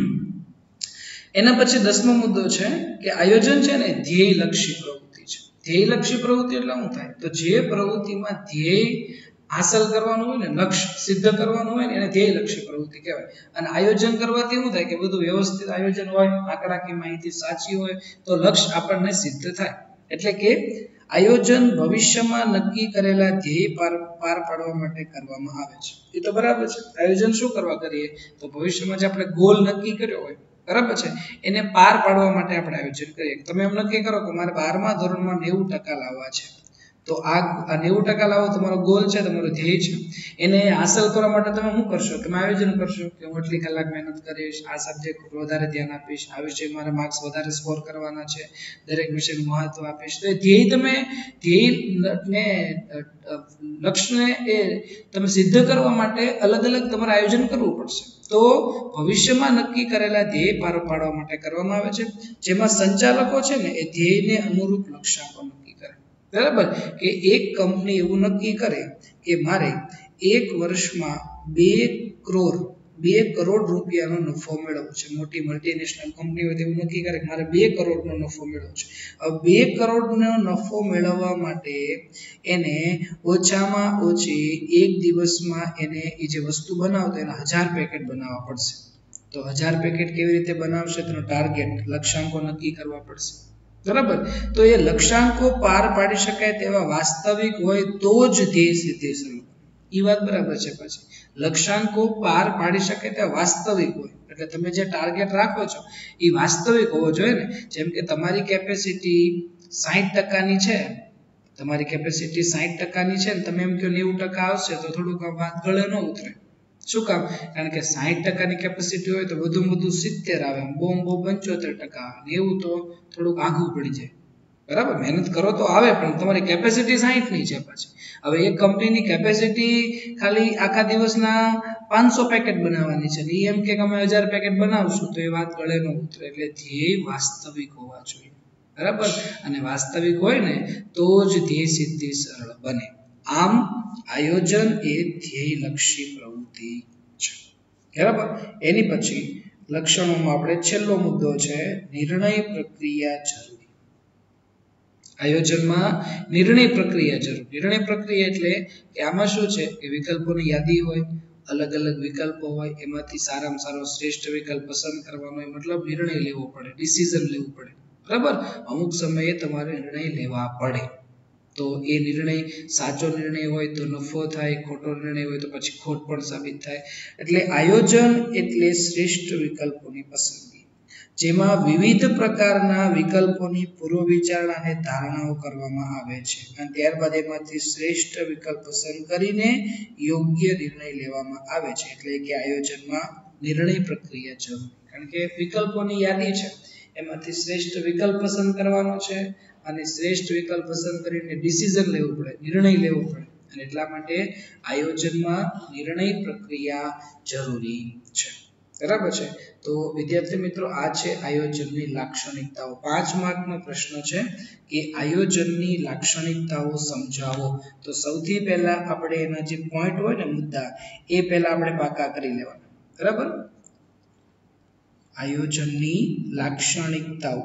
Speaker 1: એના પછી 10મો મુદ્દો છે કે આયોજન છે ને ધ્યેયલક્ષી પ્રવૃત્તિ છે. ધ્યેયલક્ષી પ્રવૃત્તિ એટલે શું થાય? તો જે પ્રવૃત્તિમાં ધ્યેય હાંસલ કરવાનું હોય ને, લક્ષ્ય સિદ્ધ કરવાનું હોય ને એને ધ્યેયલક્ષી પ્રવૃત્તિ કહેવાય. અને આયોજન કરવાથી શું થાય કે બધું વ્યવસ્થિત આયોજન હોય, આંકડાકીય માહિતી સાચી હોય તો લક્ષ્ય આપણને સિદ્ધ થાય. એટલે કે આયોજન ભવિષ્યમાં નક્કી કરેલા ધ્યેય પાર પાડવા માટે કરવામાં આવે છે. એ તો બરાબર છે. આયોજન શું કરવા કરીએ? તો ભવિષ્યમાં જે આપણે ગોલ નક્કી કર્યો હોય, બરાબર છે, એને પાર પાડવા માટે આપણે આયોજન કરીએ. તમે એમ નક્કી કરો કે મારે 12મા ધોરણમાં 90% લાવવા છે, તો આ 90% લાવો તમારો ગોલ છે, તમારો ધ્યેય છે. એને હાંસલ કરવા માટે તમે શું કરશો? તમે આયોજન કરશો કે હું એટલી કલાક મહેનત કરીશ, આ સબ્જેક્ટ પર વધારે ધ્યાન આપીશ, આ વિષય મારે માર્ક્સ વધારે સ્કોર કરવાના છે, દરેક વિષયનું મહત્વ આપીશ. તો એ ધ્યેયને લક્ષ્યને એ તમે સિદ્ધ કરવા માટે અલગ અલગ તમારે આયોજન કરવું પડશે. તો ભવિષ્યમાં નક્કી કરેલા ધ્યેય પાર પાડવા માટે કરવામાં આવે છે, જેમાં સંચાલકો છે ને એ ધ્યેયને અનુરૂપ લક્ષ્યાંકો નક્કી કરે, બરાબર. કે એક કંપની એવું નક્કી કરે કે મારે 1 વર્ષમાં 2 કરોડ 2 કરોડ રૂપિયાનો નફો મેળવવો છે. મોટી મલ્ટીનેશનલ કંપની હોય તેવું નક્કી કરે કે મારે 2 કરોડનો નફો મેળવવો છે. હવે 2 કરોડનો નફો મેળવવા માટે એને ઓછામાં ઓછી એક દિવસમાં એને એ જે વસ્તુ બનાવતો એના 1000 પેકેટ બનાવવા પડશે. તો 1000 પેકેટ કેવી રીતે બનાવશે તેનો ટાર્ગેટ લક્ષ્યાંકો નક્કી કરવા પડશે. બરાબર, તો એ લક્ષ્યાંકો પાર પાડી શકાય તેવા વાસ્તવિક હોય તો જ ધ્યેય સિદ્ધિ. એ વાત બરાબર છે. પછી લક્ષ્યાંકો પાર પાડી શકે તે વાસ્તવિક હોય એટલે તમે જે ટાર્ગેટ રાખો છો એ વાસ્તવિક હોવો જોઈએ ને. જેમ કે તમારી કેપેસિટી 60% છે, તમારી કેપેસિટી 60% છે ને તમે એમ કહો 90% આવશે તો થોડુંક વાત ગળે ન ઉતરે. શું કામ? કારણ કે 60%ની કેપેસિટી હોય તો વધુમાં વધુ 70 આવે, બોમ્બ 75% આવે, 90 તો થોડુંક આઘું પડી જાય. બરાબર, મહેનત કરો તો આવે પણ તમારી કેપેસિટી 60 ની છે. પછી હવે એક કંપનીની કેપેસિટી ખાલી આખા દિવસના 500 પેકેટ બનાવવાની છે, એ એમ કે અમે 1000 પેકેટ બનાવશું તો એ વાત ગળે ન ઉતરે. એટલે ધ્યેય વાસ્તવિક હોવા જોઈએ. બરાબર, અને વાસ્તવિક હોય ને તો જ ધ્યેય સિદ્ધિ સરળ બને. આમ આયોજન એ ધ્યેયલક્ષી પ્રવૃત્તિ છે. બરાબર, એની પછી લક્ષણોમાં આપણે છેલ્લો મુદ્દો છે નિર્ણય પ્રક્રિયા જરૂરી. આયોજનમાં નિર્ણય પ્રક્રિયા જરૂર. નિર્ણય પ્રક્રિયા એટલે કે આમાં શું છે કે વિકલ્પોની યાદી હોય, અલગ અલગ વિકલ્પો હોય, એમાંથી સારામાં સારો શ્રેષ્ઠ વિકલ્પ પસંદ કરવાનો હોય, મતલબ નિર્ણય લેવો પડે, ડિસિઝન લેવું પડે. બરાબર, અમુક સમયે તમારે નિર્ણય લેવા પડે. તો એ નિર્ણય સાચો નિર્ણય હોય તો નફો થાય, ખોટો નિર્ણય હોય તો પછી ખોટ પણ સાબિત થાય. એટલે આયોજન એટલે શ્રેષ્ઠ વિકલ્પોની પસંદગી, જેમાં વિવિધ પ્રકારના વિકલ્પોની પૂર્વ વિચારણા અને ધારણાઓ કરવામાં આવે છે અને ત્યારબાદ એમાંથી શ્રેષ્ઠ વિકલ્પ પસંદ કરીને યોગ્ય નિર્ણય લેવામાં આવે છે. એટલે કે આયોજનમાં નિર્ણય પ્રક્રિયા જરૂરી. કારણ કે વિકલ્પોની યાદી છે, એમાંથી શ્રેષ્ઠ વિકલ્પ પસંદ કરવાનો છે અને શ્રેષ્ઠ વિકલ્પ પસંદ કરીને ડિસિઝન લેવું પડે, નિર્ણય લેવો પડે. અને એટલા માટે આયોજનમાં નિર્ણય પ્રક્રિયા જરૂરી છે. બરાબર છે. તો વિદ્યાર્થી મિત્રો, આ છે આયોજનની લાક્ષણિકતાઓ. 5 માર્કનો પ્રશ્ન છે કે આયોજનની લાક્ષણિકતાઓ સમજાવો. તો સૌથી પહેલા આપણે એના જે પોઈન્ટ હોય ને મુદ્દા, એ પહેલા આપણે પાકા કરી લેવાના. બરાબર, આયોજનની લાક્ષણિકતાઓ.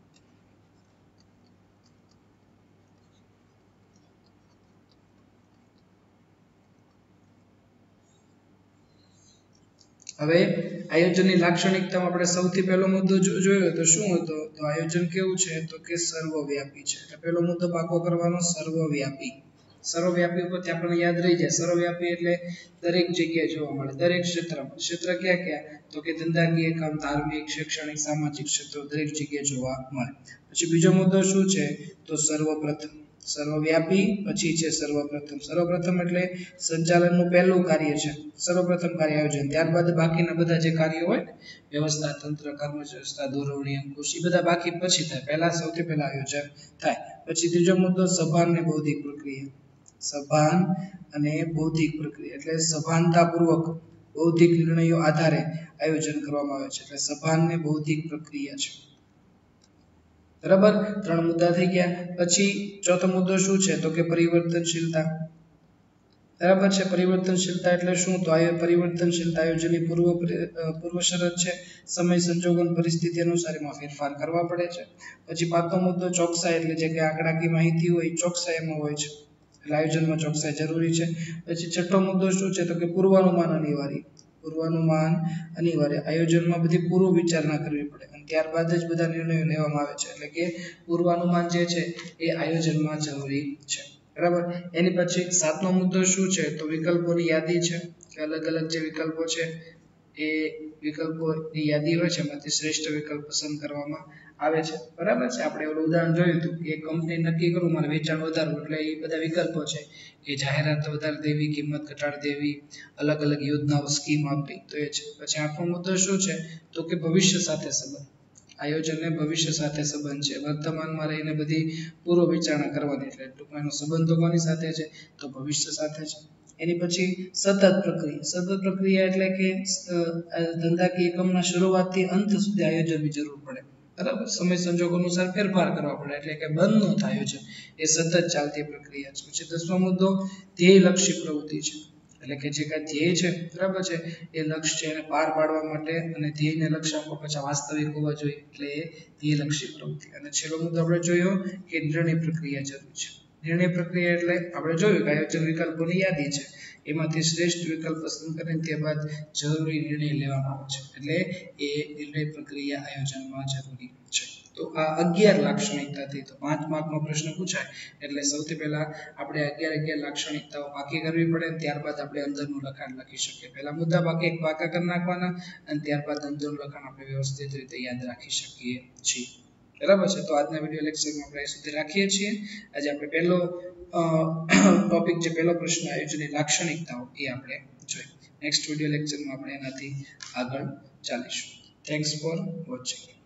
Speaker 1: હવે આયોજનની લાક્ષણિકતામાં આપણે સૌથી પહેલો મુદ્દો જોયો તો શું હતો? તો આયોજન કેવું છે? તો કે સર્વવ્યાપી છે. એટલે પહેલો મુદ્દો પાકો કરવાનો, સર્વવ્યાપી. સર્વવ્યાપી ઉપરથી આપણને યાદ રહી જાય. સર્વવ્યાપી એટલે દરેક જગ્યાએ જોવા મળે, દરેક ક્ષેત્રમાં. ક્ષેત્ર ક્યાં ક્યાં? તો કે ધંધાકીય કામ, ધાર્મિક, શૈક્ષણિક, સામાજિક ક્ષેત્રો દરેક જગ્યાએ જોવા મળે. પછી બીજો મુદ્દો શું છે? તો સર્વપ્રથમ. સર્વવ્યાપી પછી છે સર્વપ્રથમ. સર્વપ્રથમ એટલે સંચાલનનું પહેલું કાર્ય છે, સર્વપ્રથમ કાર્ય આયોજન. ત્યારબાદ બાકીના બધા જે કાર્યો હોય ને, વ્યવસ્થા તંત્ર, કર્મવ્યવસ્થા, ધોરણી, અંકુશ, એ બધા બાકી પછી થાય. પહેલા સૌથી પહેલા આયોજન થાય. પછી ત્રીજો મુદ્દો સભાન અને બૌદ્ધિક પ્રક્રિયા. સભાન અને બૌદ્ધિક પ્રક્રિયા એટલે સભાનતાપૂર્વક બૌદ્ધિક નિર્ણયો આધારે આયોજન કરવામાં આવે છે. એટલે સભાન અને બૌદ્ધિક પ્રક્રિયા છે. બરાબર, 3 મુદ્દા થઈ ગયા. પછી ચોથો મુદ્દો શું છે? તો કે પરિવર્તનશીલતા. બરાબર છે. પરિવર્તનશીલતા એટલે શું? તો આ પરિવર્તનશીલતા આયોજનની પૂર્વ શરત છે. સમય, સંજોગો અને પરિસ્થિતિ અનુસાર એમાં ફેરફાર કરવા પડે છે. પછી 5મો મુદ્દો ચોકસાઈ એટલે જે કે આંકડાકીય માહિતી હોય ચોકસાઈ એમાં હોય છે, એટલે આયોજનમાં ચોકસાઈ જરૂરી છે. પછી 6થો મુદ્દો શું છે? તો કે પૂર્વાનુમાન અનિવાર્ય. પૂર્વાનુમાન અનિવાર્ય. આયોજનમાં બધી પૂર્વ વિચારણા કરવી પડે અને ત્યારબાદ જ બધા નિર્ણયો લેવામાં આવે છે. એટલે કે પૂર્વાનુમાન જે છે એ આયોજનમાં જરૂરી છે. બરાબર. એની પછી 7મો મુદ્દો શું છે? તો વિકલ્પોની યાદી છે, કે અલગ અલગ જે વિકલ્પો છે એ વિકલ્પોની યાદી હોય છે, એમાંથી શ્રેષ્ઠ વિકલ્પ પસંદ કરવામાં આવે છે. બરાબર છે. આપણે ઓલું ઉદાહરણ જોયું હતું કે કંપની નક્કી કરું મારે વેચાણ વધારવું, એટલે એ બધા વિકલ્પો છે કે જાહેરાત વધારી દેવી, કિંમત ઘટાડી દેવી, અલગ અલગ યોજનાઓ, સ્કીમ આપવી, તો એ છે. પછી 8મો મુદ્દો શું છે? તો કે ભવિષ્ય સાથે સંબંધ. આયોજનને ભવિષ્ય સાથે સંબંધ છે. વર્તમાનમાં રહીને બધી પૂર્વ વિચારણા કરવાની. એટલે ટૂંકમાં એનો સંબંધ તો કોની સાથે છે? તો ભવિષ્ય સાથે છે. એની પછી સતત પ્રક્રિયા. સતત પ્રક્રિયા એટલે કે ધંધાકીય એકમના શરૂઆતથી અંત સુધી આયોજનની જરૂર પડે. બરાબર, સમય સંજોગો અનુસાર ફેરફાર કરવા પડે. એટલે કે બંધ ન થાય આયોજન, એ સતત ચાલતી પ્રક્રિયા છે. પછી 10મો મુદ્દો ધ્યેયલક્ષી પ્રવૃત્તિ છે. એટલે કે જે કાંઈ ધ્યેય છે બરાબર છે એ લક્ષ્ય છે એને પાર પાડવા માટે અને ધ્યેયને લક્ષ્યાંકો પાછા વાસ્તવિક હોવા જોઈએ એટલે એ ધ્યેયલક્ષી પ્રવૃત્તિ. અને છેલ્લો મુદ્દો આપણે જોયો કે નિર્ણય પ્રક્રિયા જરૂર છે. નિર્ણય પ્રક્રિયા એટલે આપણે જોયું કે આયોજન વિકલ્પોની યાદી છે એમાંથી શ્રેષ્ઠ વિકલ્પ પસંદ કરીને ત્યારબાદ જરૂરી નિર્ણય લેવામાં આવે છે એટલે એ નિર્ણય પ્રક્રિયા આયોજનમાં જરૂરી છે. તો આ 11 લાક્ષણિકતાથી તો 5 માર્કનો પ્રશ્ન પૂછાય એટલે સૌથી પહેલા આપણે 11 લાક્ષણિકતાઓ પાકી કરવી પડે અને ત્યારબાદ આપણે અંદરનું લખાણ લખી શકીએ. પહેલા મુદ્દા પાકા કરી નાખવાના અને ત્યારબાદ અંદરનું લખાણ આપણે વ્યવસ્થિત રીતે યાદ રાખી શકીએ છીએ. બરાબર છે. તો આજના વિડિયો લેક્ચરમાં આપણે અહીં સુધી રાખીએ છીએ. આજે આપણે પહેલો ટોપિક જે પહેલો પ્રશ્ન આયોજનની લાક્ષણિકતાઓ એ આપણે જોઈ. નેક્સ્ટ વિડિયો લેક્ચરમાં આપણે એનાથી આગળ ચાલીશું. Thanks for watching.